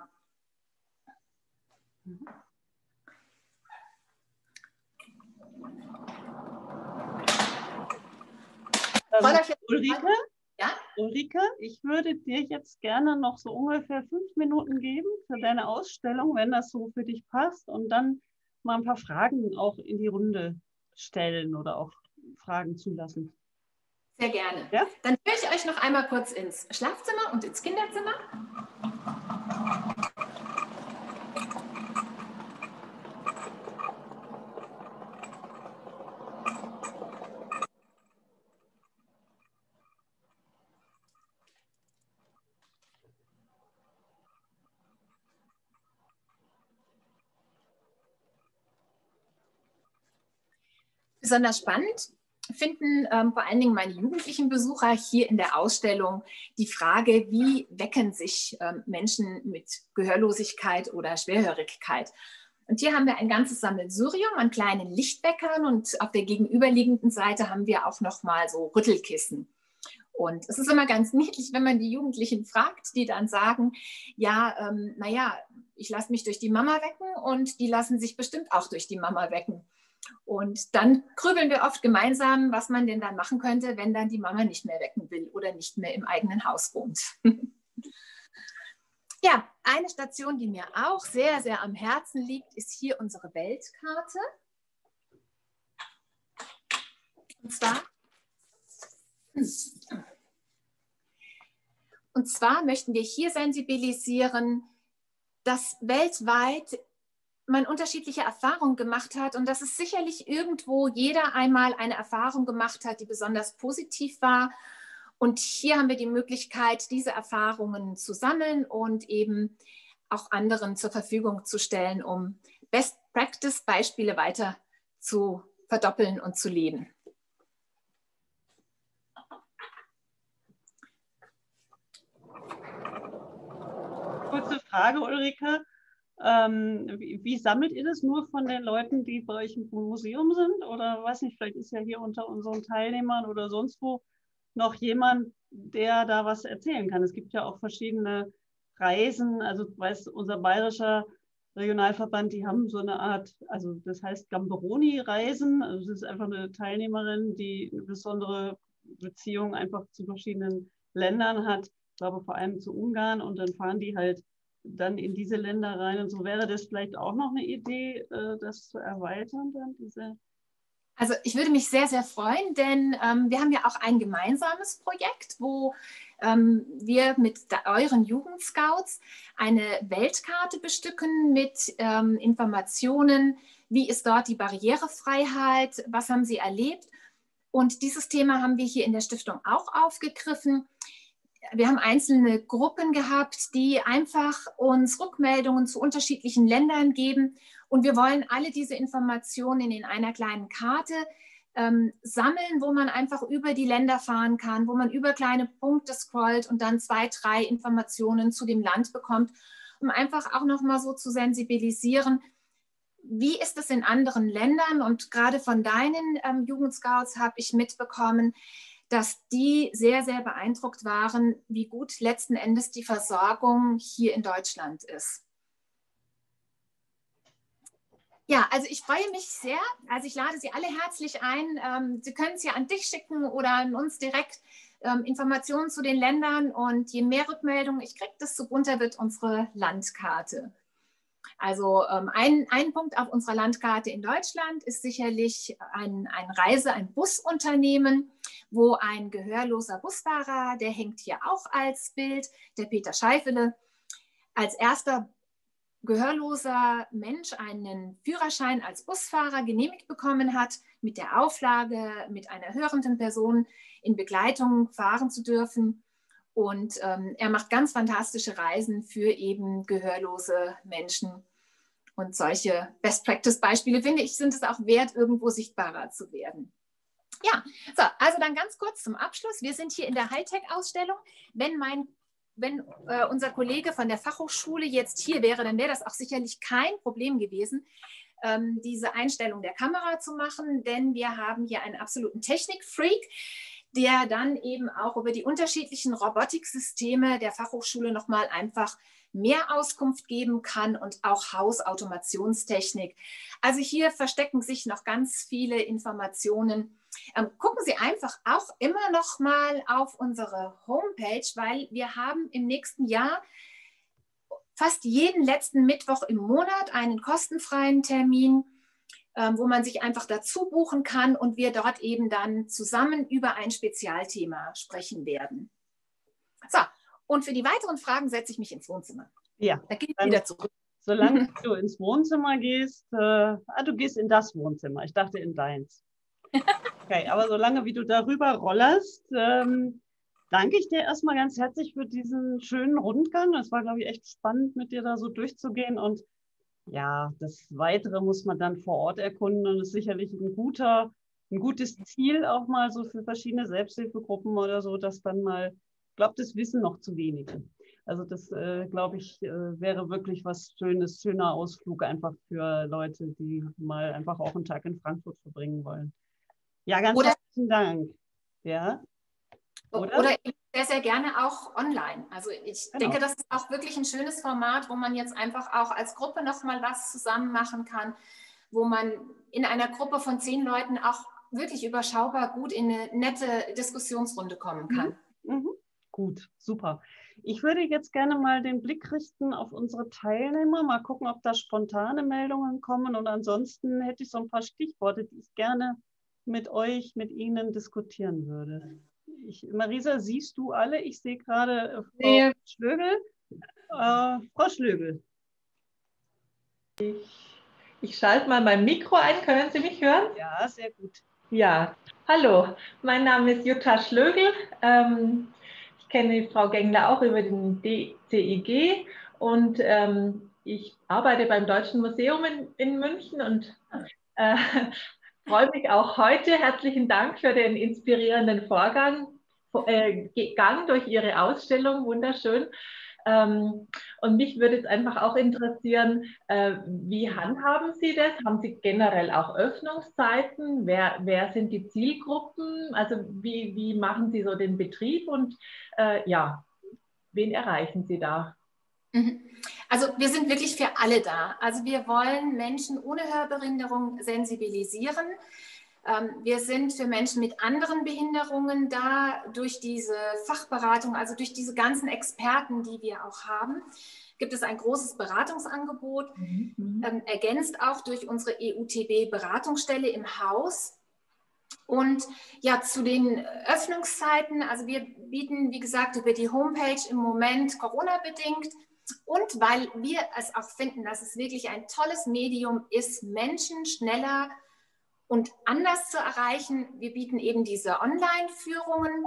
Ähm, Ulrike, ja? Ulrike, ich würde dir jetzt gerne noch so ungefähr fünf Minuten geben für deine Ausstellung, wenn das so für dich passt, und dann mal ein paar Fragen auch in die Runde stellen oder auch Fragen zulassen. Sehr gerne. Ja? Dann führe ich euch noch einmal kurz ins Schlafzimmer und ins Kinderzimmer. Besonders spannend finden ähm, vor allen Dingen meine jugendlichen Besucher hier in der Ausstellung die Frage, wie wecken sich ähm, Menschen mit Gehörlosigkeit oder Schwerhörigkeit. Und hier haben wir ein ganzes Sammelsurium an kleinen Lichtweckern und auf der gegenüberliegenden Seite haben wir auch nochmal so Rüttelkissen. Und es ist immer ganz niedlich, wenn man die Jugendlichen fragt, die dann sagen, ja, ähm, naja, ich lasse mich durch die Mama wecken und die lassen sich bestimmt auch durch die Mama wecken. Und dann grübeln wir oft gemeinsam, was man denn dann machen könnte, wenn dann die Mama nicht mehr wecken will oder nicht mehr im eigenen Haus wohnt. Ja, eine Station, die mir auch sehr, sehr am Herzen liegt, ist hier unsere Weltkarte. Und zwar, und zwar möchten wir hier sensibilisieren, dass weltweit man unterschiedliche Erfahrungen gemacht hat und dass es sicherlich irgendwo jeder einmal eine Erfahrung gemacht hat, die besonders positiv war. Und hier haben wir die Möglichkeit, diese Erfahrungen zu sammeln und eben auch anderen zur Verfügung zu stellen, um Best-Practice-Beispiele weiter zu verdoppeln und zu leben. Kurze Frage, Ulrike. Ähm, wie, wie sammelt ihr das? Nur von den Leuten, die bei euch im Museum sind? Oder weiß nicht, vielleicht ist ja hier unter unseren Teilnehmern oder sonst wo noch jemand, der da was erzählen kann. Es gibt ja auch verschiedene Reisen. Also weiß unser bayerischer Regionalverband, die haben so eine Art, also das heißt Gamberoni-Reisen. Also das ist einfach eine Teilnehmerin, die eine besondere Beziehungen einfach zu verschiedenen Ländern hat, ich glaube vor allem zu Ungarn, und dann fahren die halt dann in diese Länder rein. Und so wäre das vielleicht auch noch eine Idee, das zu erweitern, dann diese. Also ich würde mich sehr, sehr freuen, denn ähm, wir haben ja auch ein gemeinsames Projekt, wo ähm, wir mit euren Jugendscouts eine Weltkarte bestücken mit ähm, Informationen, wie ist dort die Barrierefreiheit, was haben sie erlebt. Und dieses Thema haben wir hier in der Stiftung auch aufgegriffen. Wir haben einzelne Gruppen gehabt, die einfach uns Rückmeldungen zu unterschiedlichen Ländern geben. Und wir wollen alle diese Informationen in einer kleinen Karte ähm, sammeln, wo man einfach über die Länder fahren kann, wo man über kleine Punkte scrollt und dann zwei, drei Informationen zu dem Land bekommt, um einfach auch nochmal so zu sensibilisieren, wie ist es in anderen Ländern. Und gerade von deinen ähm, Jugendscouts habe ich mitbekommen, dass die sehr, sehr beeindruckt waren, wie gut letzten Endes die Versorgung hier in Deutschland ist. Ja, also ich freue mich sehr. Also ich lade Sie alle herzlich ein. Ähm, Sie können es ja an dich schicken oder an uns direkt ähm, Informationen zu den Ländern. Und je mehr Rückmeldungen ich kriege, desto bunter wird unsere Landkarte. Also ähm, ein, ein Punkt auf unserer Landkarte in Deutschland ist sicherlich ein, ein Reise-, ein Busunternehmen, wo ein gehörloser Busfahrer, der hängt hier auch als Bild, der Peter Scheifele, als erster gehörloser Mensch einen Führerschein als Busfahrer genehmigt bekommen hat, mit der Auflage, mit einer hörenden Person in Begleitung fahren zu dürfen. Und ähm, er macht ganz fantastische Reisen für eben gehörlose Menschen. Und solche Best-Practice-Beispiele, finde ich, sind es auch wert, irgendwo sichtbarer zu werden. Ja, so, also dann ganz kurz zum Abschluss. Wir sind hier in der Hightech-Ausstellung. Wenn, mein, wenn äh, unser Kollege von der Fachhochschule jetzt hier wäre, dann wäre das auch sicherlich kein Problem gewesen, ähm, diese Einstellung der Kamera zu machen, denn wir haben hier einen absoluten Technik-Freak, der dann eben auch über die unterschiedlichen Robotiksysteme der Fachhochschule nochmal einfach mehr Auskunft geben kann und auch Hausautomationstechnik. Also hier verstecken sich noch ganz viele Informationen. Ähm, gucken Sie einfach auch immer noch mal auf unsere Homepage, weil wir haben im nächsten Jahr fast jeden letzten Mittwoch im Monat einen kostenfreien Termin, wo man sich einfach dazu buchen kann und wir dort eben dann zusammen über ein Spezialthema sprechen werden. So, und für die weiteren Fragen setze ich mich ins Wohnzimmer. Ja. Da gehe ich wieder zurück. Solange du ins Wohnzimmer gehst, äh, ah, du gehst in das Wohnzimmer, ich dachte in deins. Okay, aber solange wie du darüber rollerst, ähm, danke ich dir erstmal ganz herzlich für diesen schönen Rundgang. Das war, glaube ich, echt spannend, mit dir da so durchzugehen, und ja, das Weitere muss man dann vor Ort erkunden, und ist sicherlich ein guter, ein gutes Ziel auch mal so für verschiedene Selbsthilfegruppen oder so, dass dann mal, ich glaube, das wissen noch zu wenige. Also das, äh, glaube ich, äh, wäre wirklich was Schönes, schöner Ausflug einfach für Leute, die mal einfach auch einen Tag in Frankfurt verbringen wollen. Ja, ganz oder, herzlichen Dank. Ja. Oder? Oder sehr, sehr gerne auch online. Also ich genau. denke, das ist auch wirklich ein schönes Format, wo man jetzt einfach auch als Gruppe nochmal was zusammen machen kann, wo man in einer Gruppe von zehn Leuten auch wirklich überschaubar gut in eine nette Diskussionsrunde kommen kann. Mhm. Mhm. Gut, super. Ich würde jetzt gerne mal den Blick richten auf unsere Teilnehmer, mal gucken, ob da spontane Meldungen kommen, und ansonsten hätte ich so ein paar Stichworte, die ich gerne mit euch, mit Ihnen diskutieren würde. Ich, Marisa, siehst du alle? Ich sehe gerade äh, Frau nee. Schlögel. Äh, Frau Schlögel. Ich, ich schalte mal mein Mikro ein. Können Sie mich hören? Ja, sehr gut. Ja, hallo. Mein Name ist Jutta Schlögel. Ähm, ich kenne Frau Gengler auch über den D C I G, und ähm, ich arbeite beim Deutschen Museum in, in München und äh, freue mich auch heute. Herzlichen Dank für den inspirierenden Vorgang, äh, Gang durch Ihre Ausstellung, wunderschön. Ähm, und mich würde es einfach auch interessieren, äh, wie handhaben Sie das? Haben Sie generell auch Öffnungszeiten? Wer, wer sind die Zielgruppen? Also wie, wie machen Sie so den Betrieb, und äh, ja, wen erreichen Sie da? Also wir sind wirklich für alle da. Also wir wollen Menschen ohne Hörbehinderung sensibilisieren. Wir sind für Menschen mit anderen Behinderungen da, durch diese Fachberatung, also durch diese ganzen Experten, die wir auch haben, gibt es ein großes Beratungsangebot, mhm. ergänzt auch durch unsere E U T B-Beratungsstelle im Haus. Und ja, zu den Öffnungszeiten, also wir bieten, wie gesagt, über die Homepage im Moment Corona-bedingt, und weil wir es auch finden, dass es wirklich ein tolles Medium ist, Menschen schneller und anders zu erreichen. Wir bieten eben diese Online-Führungen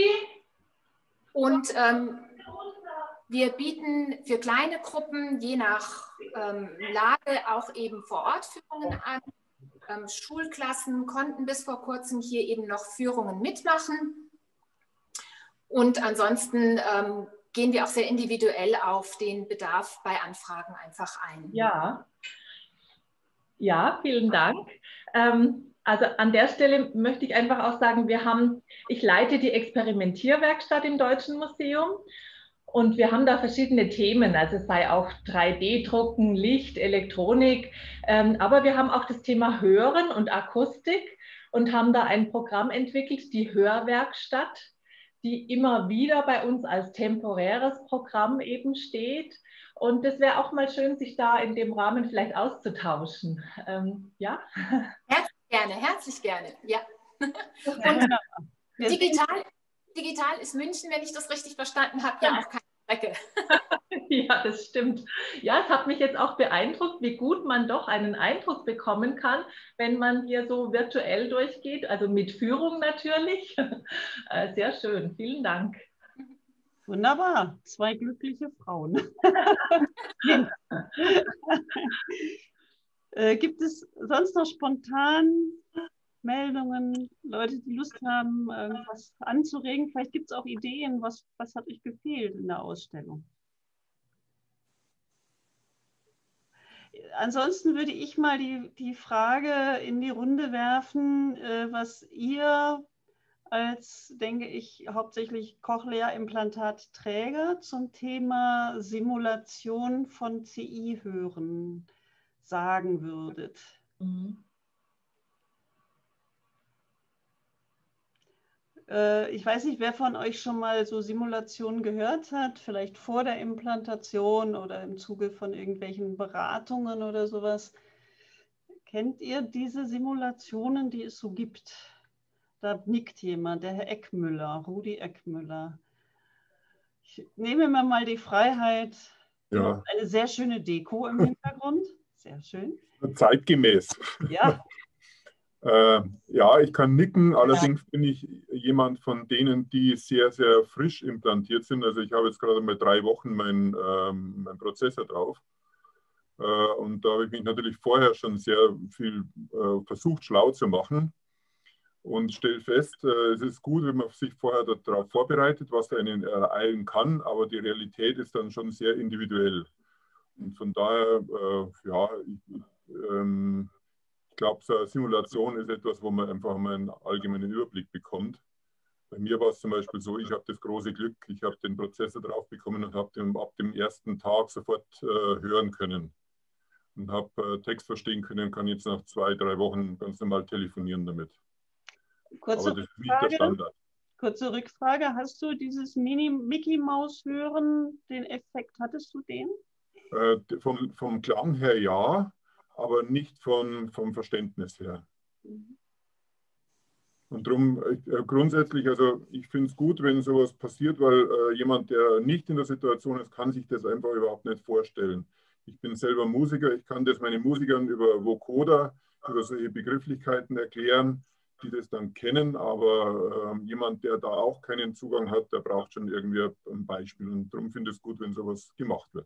und ähm, wir bieten für kleine Gruppen, je nach ähm, Lage, auch eben Vor-Ort-Führungen an. Ähm, Schulklassen konnten bis vor kurzem hier eben noch Führungen mitmachen. Und ansonsten ähm, gehen wir auch sehr individuell auf den Bedarf bei Anfragen einfach ein. Ja, ja, vielen Dank. Ähm, also an der Stelle möchte ich einfach auch sagen, wir haben, ich leite die Experimentierwerkstatt im Deutschen Museum und wir haben da verschiedene Themen, also es sei auch drei D Drucken, Licht, Elektronik, ähm, aber wir haben auch das Thema Hören und Akustik und haben da ein Programm entwickelt, die Hörwerkstatt, die immer wieder bei uns als temporäres Programm eben steht. Und das wäre auch mal schön, sich da in dem Rahmen vielleicht auszutauschen. Ähm, ja? Herzlich gerne, herzlich gerne, ja. Und digital, digital ist München, wenn ich das richtig verstanden habe, ja auch keine Strecke. Ja, das stimmt. Ja, es hat mich jetzt auch beeindruckt, wie gut man doch einen Eindruck bekommen kann, wenn man hier so virtuell durchgeht, also mit Führung natürlich. Sehr schön, vielen Dank. Wunderbar, zwei glückliche Frauen. äh, gibt es sonst noch spontan Meldungen, Leute, die Lust haben, irgendwas anzuregen? Vielleicht gibt es auch Ideen, was, was hat euch gefehlt in der Ausstellung? Ansonsten würde ich mal die, die Frage in die Runde werfen, äh, was ihr als, denke ich, hauptsächlich Cochlea-Implantat-Träger zum Thema Simulation von C I-Hören sagen würdet. Mhm. Äh, ich weiß nicht, wer von euch schon mal so Simulationen gehört hat, vielleicht vor der Implantation oder im Zuge von irgendwelchen Beratungen oder sowas. Kennt ihr diese Simulationen, die es so gibt? Da nickt jemand, der Herr Eckmüller, Rudi Eckmüller. Ich nehme mir mal die Freiheit, ja. Eine sehr schöne Deko im Hintergrund, sehr schön. Zeitgemäß. Ja. äh, ja, ich kann nicken, allerdings ja. bin ich jemand von denen, die sehr, sehr frisch implantiert sind. Also ich habe jetzt gerade mal drei Wochen meinen ähm, mein Prozessor drauf. Äh, und da habe ich mich natürlich vorher schon sehr viel äh, versucht, schlau zu machen. Und stelle fest, äh, es ist gut, wenn man sich vorher darauf vorbereitet, was da einen ereilen kann, aber die Realität ist dann schon sehr individuell. Und von daher, äh, ja, ich, ähm, ich glaube, so eine Simulation ist etwas, wo man einfach mal einen allgemeinen Überblick bekommt. Bei mir war es zum Beispiel so, ich habe das große Glück, ich habe den Prozessor drauf bekommen und habe den ab dem ersten Tag sofort äh, hören können. Und habe äh, Text verstehen können und kann jetzt nach zwei, drei Wochen ganz normal telefonieren damit. Kurze Aber das ist nicht Rückfrage. der Standard. Kurze Rückfrage, hast du dieses Mini-Mickey-Maus-Hören, den Effekt, hattest du den? Äh, vom, vom Klang her ja, aber nicht von, vom Verständnis her. Mhm. Und darum äh, grundsätzlich, also ich finde es gut, wenn sowas passiert, weil äh, jemand, der nicht in der Situation ist, kann sich das einfach überhaupt nicht vorstellen. Ich bin selber Musiker, ich kann das meinen Musikern über Vocoder, über solche Begrifflichkeiten erklären, die das dann kennen, aber äh, jemand, der da auch keinen Zugang hat, der braucht schon irgendwie ein Beispiel. Und darum finde ich es gut, wenn sowas gemacht wird.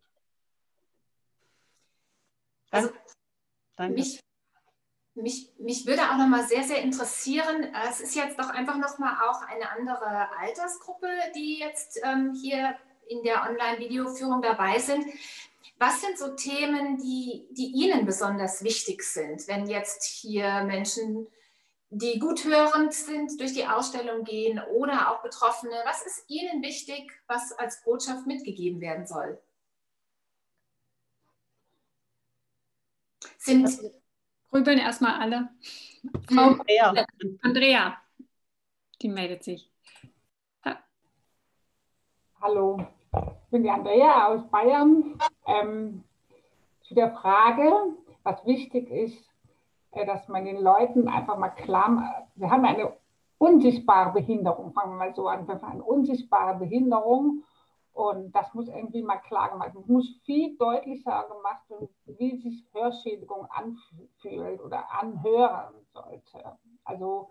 Also, Danke. Mich, mich, mich würde auch noch mal sehr, sehr interessieren, es ist jetzt doch einfach noch mal auch eine andere Altersgruppe, die jetzt ähm, hier in der Online-Videoführung dabei sind. Was sind so Themen, die, die Ihnen besonders wichtig sind, wenn jetzt hier Menschen, die gut hörend sind, durch die Ausstellung gehen oder auch Betroffene? Was ist Ihnen wichtig, was als Botschaft mitgegeben werden soll? Sind grübeln erstmal alle. Frau Andrea. Andrea, die meldet sich. Ja. Hallo, ich bin die Andrea aus Bayern. Ähm, zu der Frage, was wichtig ist, äh, dass man den Leuten einfach mal klar macht, wir haben eine unsichtbare Behinderung, fangen wir mal so an, wir haben eine unsichtbare Behinderung und das muss irgendwie mal klar gemacht werden. Es muss viel deutlicher gemacht werden, wie sich Hörschädigung anfühlt oder anhören sollte. Also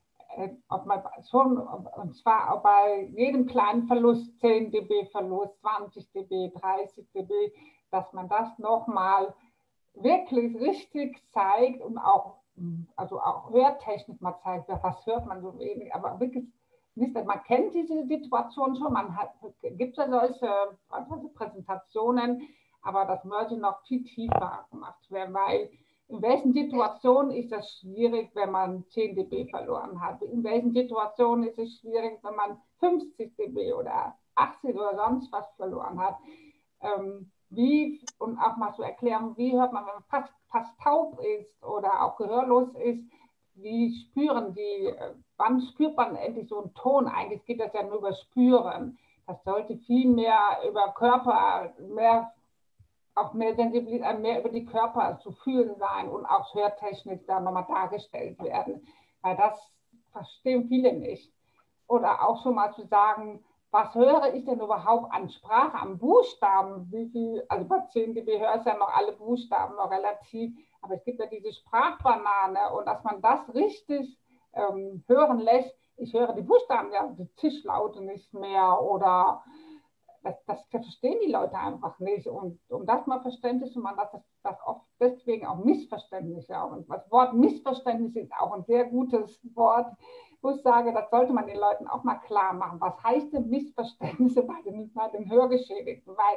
ob man schon, und zwar auch bei jedem kleinen Verlust, zehn dB Verlust, zwanzig dB, dreißig dB, dass man das nochmal wirklich richtig zeigt und auch, also auch Hörtechnik mal zeigt, was hört man so wenig, aber wirklich nicht, man kennt diese Situation schon, man hat, gibt ja solche also Präsentationen, aber das sollte noch viel tiefer gemacht werden, weil in welchen Situationen ist es schwierig, wenn man zehn dB verloren hat? In welchen Situationen ist es schwierig, wenn man fünfzig dB oder achtzig oder sonst was verloren hat? Ähm, wie, und auch mal zu erklären, wie hört man, wenn man fast, fast taub ist oder auch gehörlos ist, wie spüren die, wann spürt man endlich so einen Ton? Eigentlich geht das ja nur über Spüren. Das sollte viel mehr über Körper, mehr auch mehr Sensibilität, mehr über die Körper zu fühlen sein und auch Hörtechnik da nochmal dargestellt werden. Weil das verstehen viele nicht. Oder auch schon mal zu sagen, was höre ich denn überhaupt an Sprache, an Buchstaben? Wie viel, also bei zehn dB hörst du ja noch alle Buchstaben noch relativ, aber es gibt ja diese Sprachbanane und dass man das richtig ähm, hören lässt. Ich höre die Buchstaben, ja, die Tischlaute nicht mehr oder Das, das verstehen die Leute einfach nicht. Und um das mal Verständnis zu machen, dass das, das oft deswegen auch Missverständnisse auch. Und das Wort Missverständnis ist auch ein sehr gutes Wort, wo ich sage, das sollte man den Leuten auch mal klar machen. Was heißt denn Missverständnisse bei den, bei den Hörgeschädigten? Weil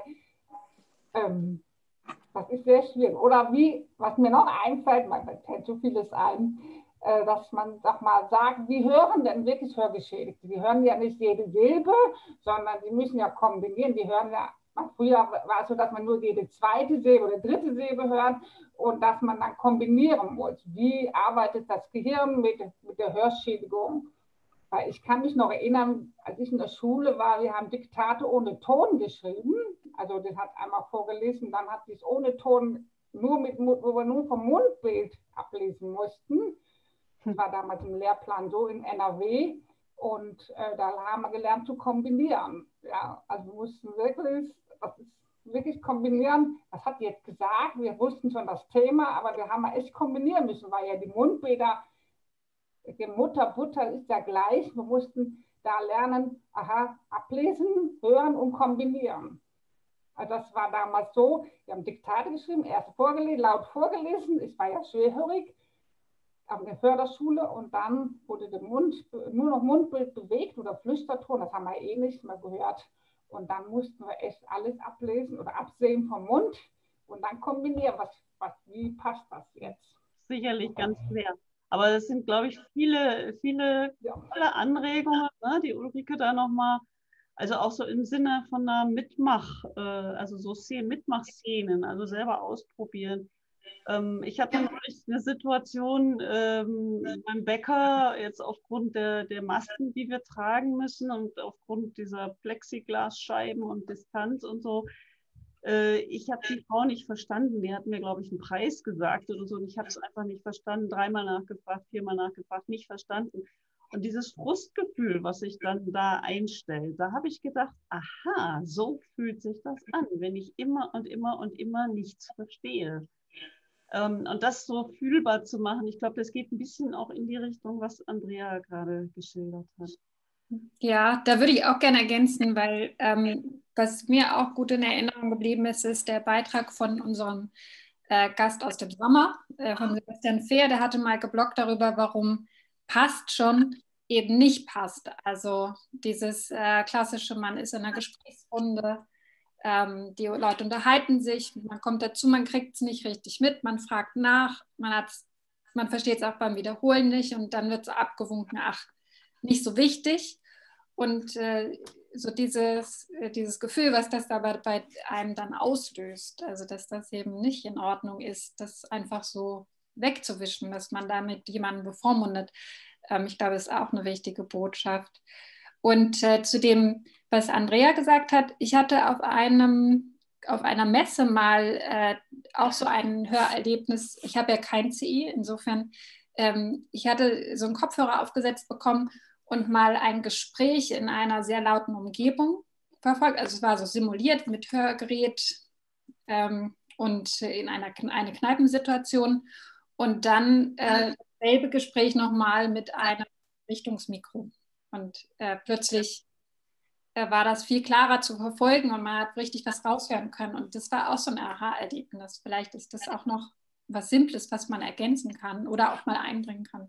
ähm, das ist sehr schwierig. Oder wie, was mir noch einfällt, man fällt so vieles ein, dass man doch mal sagt, wie hören denn wirklich Hörgeschädigte? Die hören ja nicht jede Silbe, sondern die müssen ja kombinieren. Die hören ja, früher war es so, dass man nur jede zweite Silbe oder dritte Silbe hört und dass man dann kombinieren muss. Wie arbeitet das Gehirn mit, mit der Hörschädigung? Weil ich kann mich noch erinnern, als ich in der Schule war, wir haben Diktate ohne Ton geschrieben. Also das hat einmal vorgelesen, dann hat es ohne Ton, nur mit, wo wir nur vom Mundbild ablesen mussten. Das war damals im Lehrplan so in N R W und äh, da haben wir gelernt zu kombinieren. Ja, also wir mussten wirklich, das ist wirklich kombinieren. Das hat jetzt gesagt, wir wussten schon das Thema, aber wir haben echt kombinieren müssen, weil ja die Mundbilder, die Mutter, Butter ist ja gleich. Wir mussten da lernen, aha, ablesen, hören und kombinieren. Also das war damals so, wir haben Diktate geschrieben, erst vorgelesen, laut vorgelesen, ich war ja schwerhörig, auf der Förderschule und dann wurde der Mund, nur noch Mundbild bewegt oder Flüsterton, das haben wir eh nicht mehr gehört. Und dann mussten wir echt alles ablesen oder absehen vom Mund und dann kombinieren, was, was, wie passt das jetzt? Sicherlich ganz schwer. Aber es sind, glaube ich, viele, viele ja. tolle Anregungen, ne, die Ulrike da nochmal, also auch so im Sinne von einer Mitmach, äh, also so Szenen, Mitmachszenen, also selber ausprobieren. Ich hatte neulich eine Situation ähm, beim Bäcker, jetzt aufgrund der, der Masken, die wir tragen müssen und aufgrund dieser Plexiglasscheiben und Distanz und so. Äh, ich habe die Frau nicht verstanden. Die hat mir, glaube ich, einen Preis gesagt oder so und ich habe es einfach nicht verstanden. Dreimal nachgefragt, viermal nachgefragt, nicht verstanden. Und dieses Frustgefühl, was sich dann da einstellt, da habe ich gedacht, aha, so fühlt sich das an, wenn ich immer und immer und immer nichts verstehe. Und das so fühlbar zu machen, ich glaube, das geht ein bisschen auch in die Richtung, was Andrea gerade geschildert hat. Ja, da würde ich auch gerne ergänzen, weil ähm, was mir auch gut in Erinnerung geblieben ist, ist der Beitrag von unserem äh, Gast aus dem Sommer, äh, von Sebastian Fehr, der hatte mal gebloggt darüber, warum passt schon eben nicht passt. Also dieses äh, klassische, man ist in einer Gesprächsrunde, Ähm, die Leute unterhalten sich, man kommt dazu, man kriegt es nicht richtig mit, man fragt nach, man, man versteht es auch beim Wiederholen nicht und dann wird so abgewunken, ach, nicht so wichtig. Und äh, so dieses, äh, dieses Gefühl, was das aber bei einem dann auslöst, also dass das eben nicht in Ordnung ist, das einfach so wegzuwischen, dass man damit jemanden bevormundet. Ähm, ich glaube, das ist auch eine wichtige Botschaft. Und äh, zu dem, was Andrea gesagt hat, ich hatte auf einem, auf einer Messe mal äh, auch so ein Hörerlebnis. Ich habe ja kein C I, insofern, ähm, ich hatte so einen Kopfhörer aufgesetzt bekommen und mal ein Gespräch in einer sehr lauten Umgebung verfolgt. Also es war so simuliert mit Hörgerät ähm, und in einer eine Kneipensituation. Und dann äh, dasselbe Gespräch nochmal mit einem Richtungsmikro. Und äh, plötzlich äh, war das viel klarer zu verfolgen und man hat richtig was raushören können. Und das war auch so ein Aha-Erlebnis. Vielleicht ist das auch noch was Simples, was man ergänzen kann oder auch mal einbringen kann.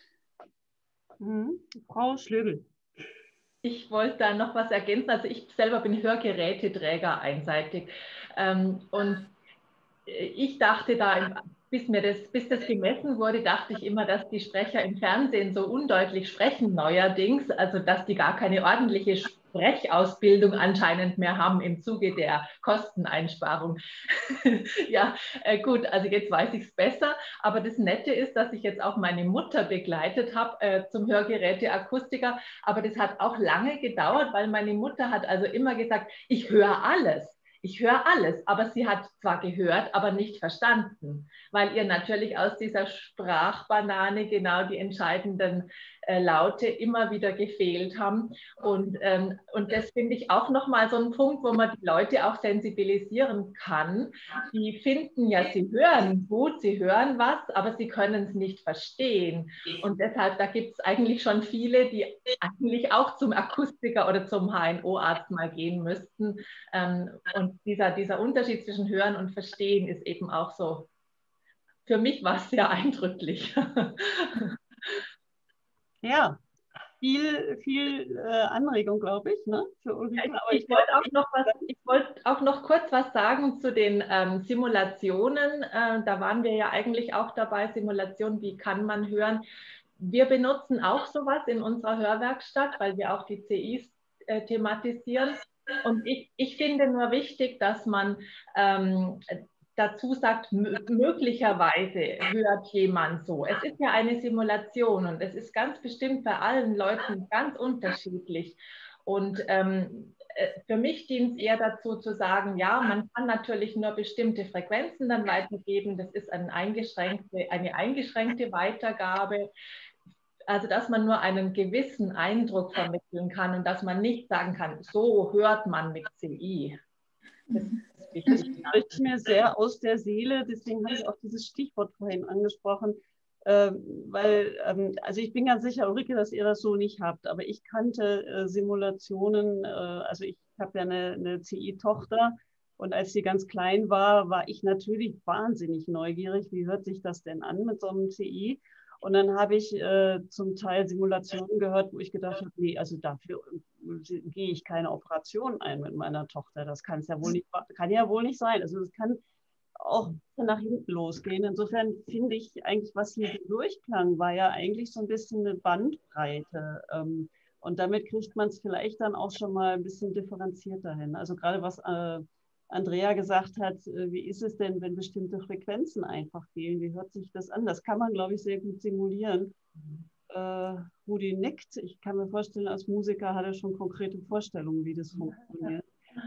Mhm. Frau Schlögl. Ich wollte da noch was ergänzen. Also ich selber bin Hörgeräteträger einseitig. Ähm, und ich dachte da, bis, mir das, bis das gemessen wurde, dachte ich immer, dass die Sprecher im Fernsehen so undeutlich sprechen neuerdings, also dass die gar keine ordentliche Sprechausbildung anscheinend mehr haben im Zuge der Kosteneinsparung. Ja, äh, gut, also jetzt weiß ich es besser, aber das Nette ist, dass ich jetzt auch meine Mutter begleitet habe äh, zum Hörgeräteakustiker, aber das hat auch lange gedauert, weil meine Mutter hat also immer gesagt, ich höre alles. Ich höre alles, aber sie hat zwar gehört, aber nicht verstanden, weil ihr natürlich aus dieser Sprachbanane genau die entscheidenden äh, Laute immer wieder gefehlt haben. Und, ähm, und das finde ich auch nochmal so ein Punkt, wo man die Leute auch sensibilisieren kann. Die finden ja, sie hören gut, sie hören was, aber sie können es nicht verstehen. Und deshalb, da gibt es eigentlich schon viele, die eigentlich auch zum Akustiker oder zum H N O-Arzt mal gehen müssten. Ähm, und dieser, dieser Unterschied zwischen Hören und Verstehen ist eben auch so, für mich war es sehr eindrücklich. Ja, viel, viel äh, Anregung, glaube ich, ne, für Ulrike. Aber ich, ich wollte auch, noch was, ich wollte auch noch kurz was sagen zu den ähm, Simulationen. Äh, da waren wir ja eigentlich auch dabei, Simulationen, wie kann man hören. Wir benutzen auch sowas in unserer Hörwerkstatt, weil wir auch die C Is äh, thematisieren. Und ich, ich finde nur wichtig, dass man ähm, dazu sagt, möglicherweise hört jemand so. Es ist ja eine Simulation und es ist ganz bestimmt bei allen Leuten ganz unterschiedlich. Und ähm, für mich dient es eher dazu zu sagen, ja, man kann natürlich nur bestimmte Frequenzen dann weitergeben. Das ist eine eingeschränkte, eine eingeschränkte Weitergabe. Also, dass man nur einen gewissen Eindruck vermitteln kann und dass man nicht sagen kann, so hört man mit C I. Das ist wichtig. Das spricht mir sehr aus der Seele, deswegen habe ich auch dieses Stichwort vorhin angesprochen, äh, weil, ähm, also ich bin ganz sicher, Ulrike, dass ihr das so nicht habt, aber ich kannte äh, Simulationen, äh, also ich habe ja eine, eine C I-Tochter und als sie ganz klein war, war ich natürlich wahnsinnig neugierig, wie hört sich das denn an mit so einem C I? Und dann habe ich äh, zum Teil Simulationen gehört, wo ich gedacht habe, nee, also dafür äh, gehe ich keine Operation ein mit meiner Tochter. Das kann es ja wohl nicht, kann ja wohl nicht sein. Also das kann auch nach hinten losgehen. Insofern finde ich eigentlich, was hier durchklang, war ja eigentlich so ein bisschen eine Bandbreite. Ähm, und damit kriegt man es vielleicht dann auch schon mal ein bisschen differenzierter hin. Also gerade was äh, Andrea gesagt hat, wie ist es denn, wenn bestimmte Frequenzen einfach fehlen? Wie hört sich das an? Das kann man, glaube ich, sehr gut simulieren. Äh, Rudi nickt. Ich kann mir vorstellen, als Musiker hat er schon konkrete Vorstellungen, wie das funktioniert.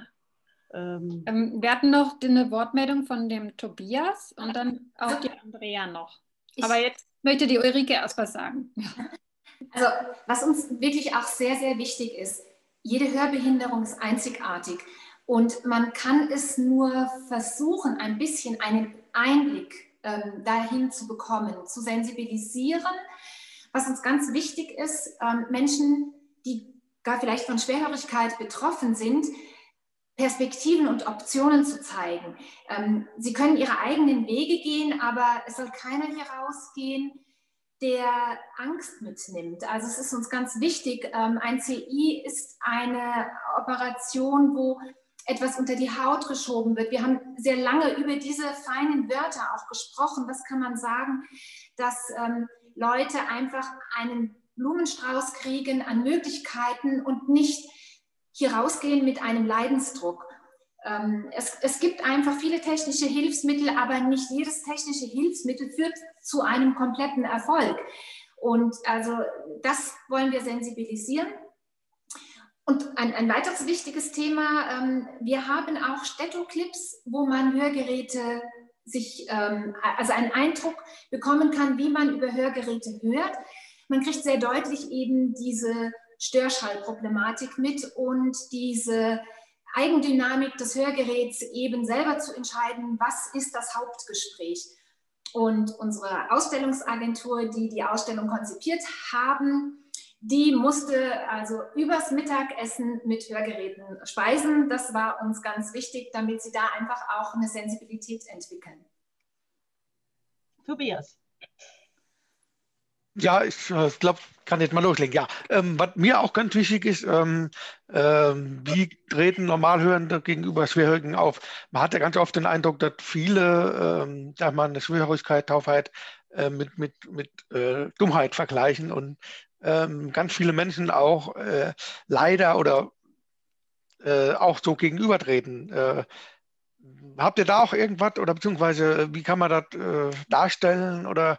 Ähm, ähm, wir hatten noch eine Wortmeldung von dem Tobias und dann auch die Andrea noch. Aber jetzt möchte die Ulrike erst was sagen. Also, was uns wirklich auch sehr, sehr wichtig ist, jede Hörbehinderung ist einzigartig. Und man kann es nur versuchen, ein bisschen einen Einblick ähm, dahin zu bekommen, zu sensibilisieren. Was uns ganz wichtig ist, ähm, Menschen, die gar vielleicht von Schwerhörigkeit betroffen sind, Perspektiven und Optionen zu zeigen. Ähm, sie können ihre eigenen Wege gehen, aber es soll keiner hier rausgehen, der Angst mitnimmt. Also es ist uns ganz wichtig, ähm, ein C I ist eine Operation, wo etwas unter die Haut geschoben wird. Wir haben sehr lange über diese feinen Wörter auch gesprochen. Was kann man sagen, dass ähm, Leute einfach einen Blumenstrauß kriegen an Möglichkeiten und nicht hier rausgehen mit einem Leidensdruck. Ähm, es, es gibt einfach viele technische Hilfsmittel, aber nicht jedes technische Hilfsmittel führt zu einem kompletten Erfolg. Und also das wollen wir sensibilisieren. Und ein, ein weiteres wichtiges Thema, ähm, wir haben auch Stetto-Clips, wo man Hörgeräte sich, ähm, also einen Eindruck bekommen kann, wie man über Hörgeräte hört. Man kriegt sehr deutlich eben diese Störschallproblematik mit und diese Eigendynamik des Hörgeräts eben selber zu entscheiden, was ist das Hauptgespräch. Und unsere Ausstellungsagentur, die die Ausstellung konzipiert haben, die musste also übers Mittagessen mit Hörgeräten speisen. Das war uns ganz wichtig, damit sie da einfach auch eine Sensibilität entwickeln. Tobias. Ja, ich äh, glaube, kann jetzt mal loslegen. Ja, ähm, was mir auch ganz wichtig ist, ähm, ähm, wie treten Normalhörende gegenüber Schwerhörigen auf? Man hat ja ganz oft den Eindruck, dass viele, ähm, sag mal, eine Schwerhörigkeit, Taubheit äh, mit, mit, mit äh, Dummheit vergleichen und ähm, ganz viele Menschen auch äh, leider oder äh, auch so gegenübertreten. Äh, habt ihr da auch irgendwas oder beziehungsweise wie kann man das äh, darstellen oder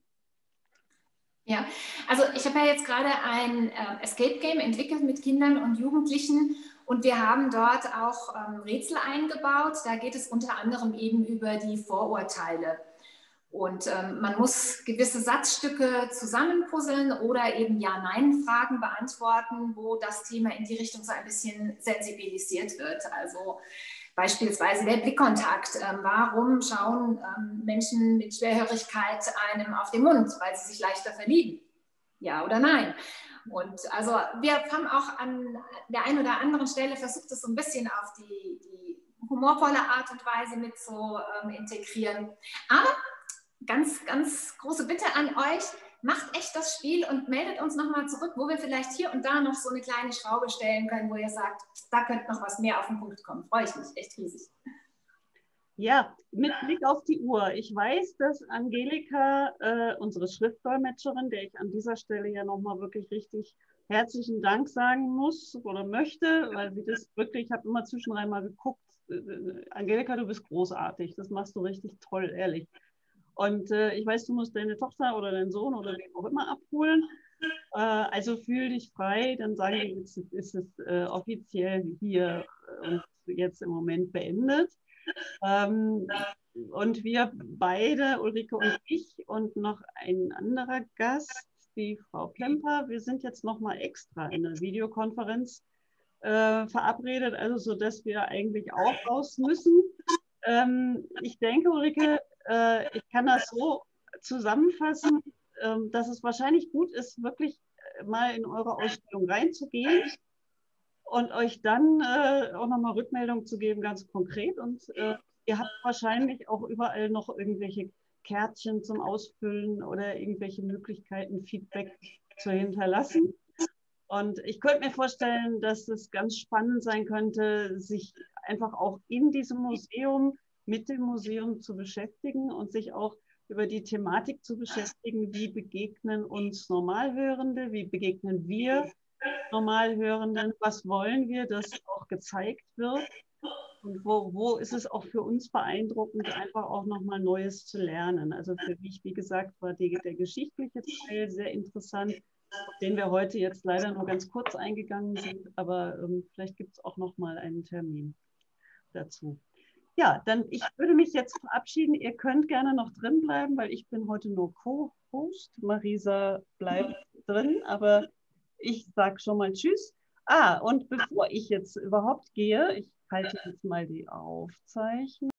Ja, also ich habe ja jetzt gerade ein äh, Escape Game entwickelt mit Kindern und Jugendlichen und wir haben dort auch ähm, Rätsel eingebaut. Da geht es unter anderem eben über die Vorurteile. Und ähm, man muss gewisse Satzstücke zusammenpuzzeln oder eben Ja-Nein-Fragen beantworten, wo das Thema in die Richtung so ein bisschen sensibilisiert wird. Also beispielsweise der Blickkontakt. Ähm, warum schauen ähm, Menschen mit Schwerhörigkeit einem auf den Mund? Weil sie sich leichter verlieben. Ja oder nein? Und also wir haben auch an der einen oder anderen Stelle versucht, es so ein bisschen auf die, die humorvolle Art und Weise mit zu ähm, integrieren. Aber ganz, ganz große Bitte an euch, macht echt das Spiel und meldet uns nochmal zurück, wo wir vielleicht hier und da noch so eine kleine Schraube stellen können, wo ihr sagt, da könnte noch was mehr auf den Punkt kommen. Freue ich mich, echt riesig. Ja, mit Blick auf die Uhr. Ich weiß, dass Angelika, äh, unsere Schriftdolmetscherin, der ich an dieser Stelle ja nochmal wirklich richtig herzlichen Dank sagen muss oder möchte, weil sie das wirklich, ich habe immer zwischendrin mal geguckt, äh, Angelika, du bist großartig, das machst du richtig toll, ehrlich. Und äh, ich weiß, du musst deine Tochter oder deinen Sohn oder wen auch immer abholen. Äh, also fühl dich frei, dann sagen wir, jetzt ist es äh, offiziell hier und jetzt im Moment beendet. Ähm, und wir beide, Ulrike und ich und noch ein anderer Gast, die Frau Klemper, wir sind jetzt nochmal extra in einer Videokonferenz äh, verabredet, also so, dass wir eigentlich auch raus müssen. Ähm, ich denke, Ulrike, äh, ich kann das so zusammenfassen, äh, dass es wahrscheinlich gut ist, wirklich mal in eure Ausstellung reinzugehen und euch dann äh, auch nochmal Rückmeldung zu geben, ganz konkret. Und äh, ihr habt wahrscheinlich auch überall noch irgendwelche Kärtchen zum Ausfüllen oder irgendwelche Möglichkeiten, Feedback zu hinterlassen. Und ich könnte mir vorstellen, dass es ganz spannend sein könnte, sich einfach auch in diesem Museum, mit dem Museum zu beschäftigen und sich auch über die Thematik zu beschäftigen, wie begegnen uns Normalhörende, wie begegnen wir Normalhörenden, was wollen wir, dass auch gezeigt wird und wo, wo ist es auch für uns beeindruckend, einfach auch nochmal Neues zu lernen. Also für mich, wie gesagt, war die, der geschichtliche Teil sehr interessant, auf den wir heute jetzt leider nur ganz kurz eingegangen sind, aber ähm, vielleicht gibt es auch nochmal einen Termin dazu. Ja, dann ich würde mich jetzt verabschieden. Ihr könnt gerne noch drin bleiben, weil ich bin heute nur Co-Host. Marisa bleibt drin, aber ich sage schon mal Tschüss. Ah, und bevor ich jetzt überhaupt gehe, ich halte jetzt mal die Aufzeichnung.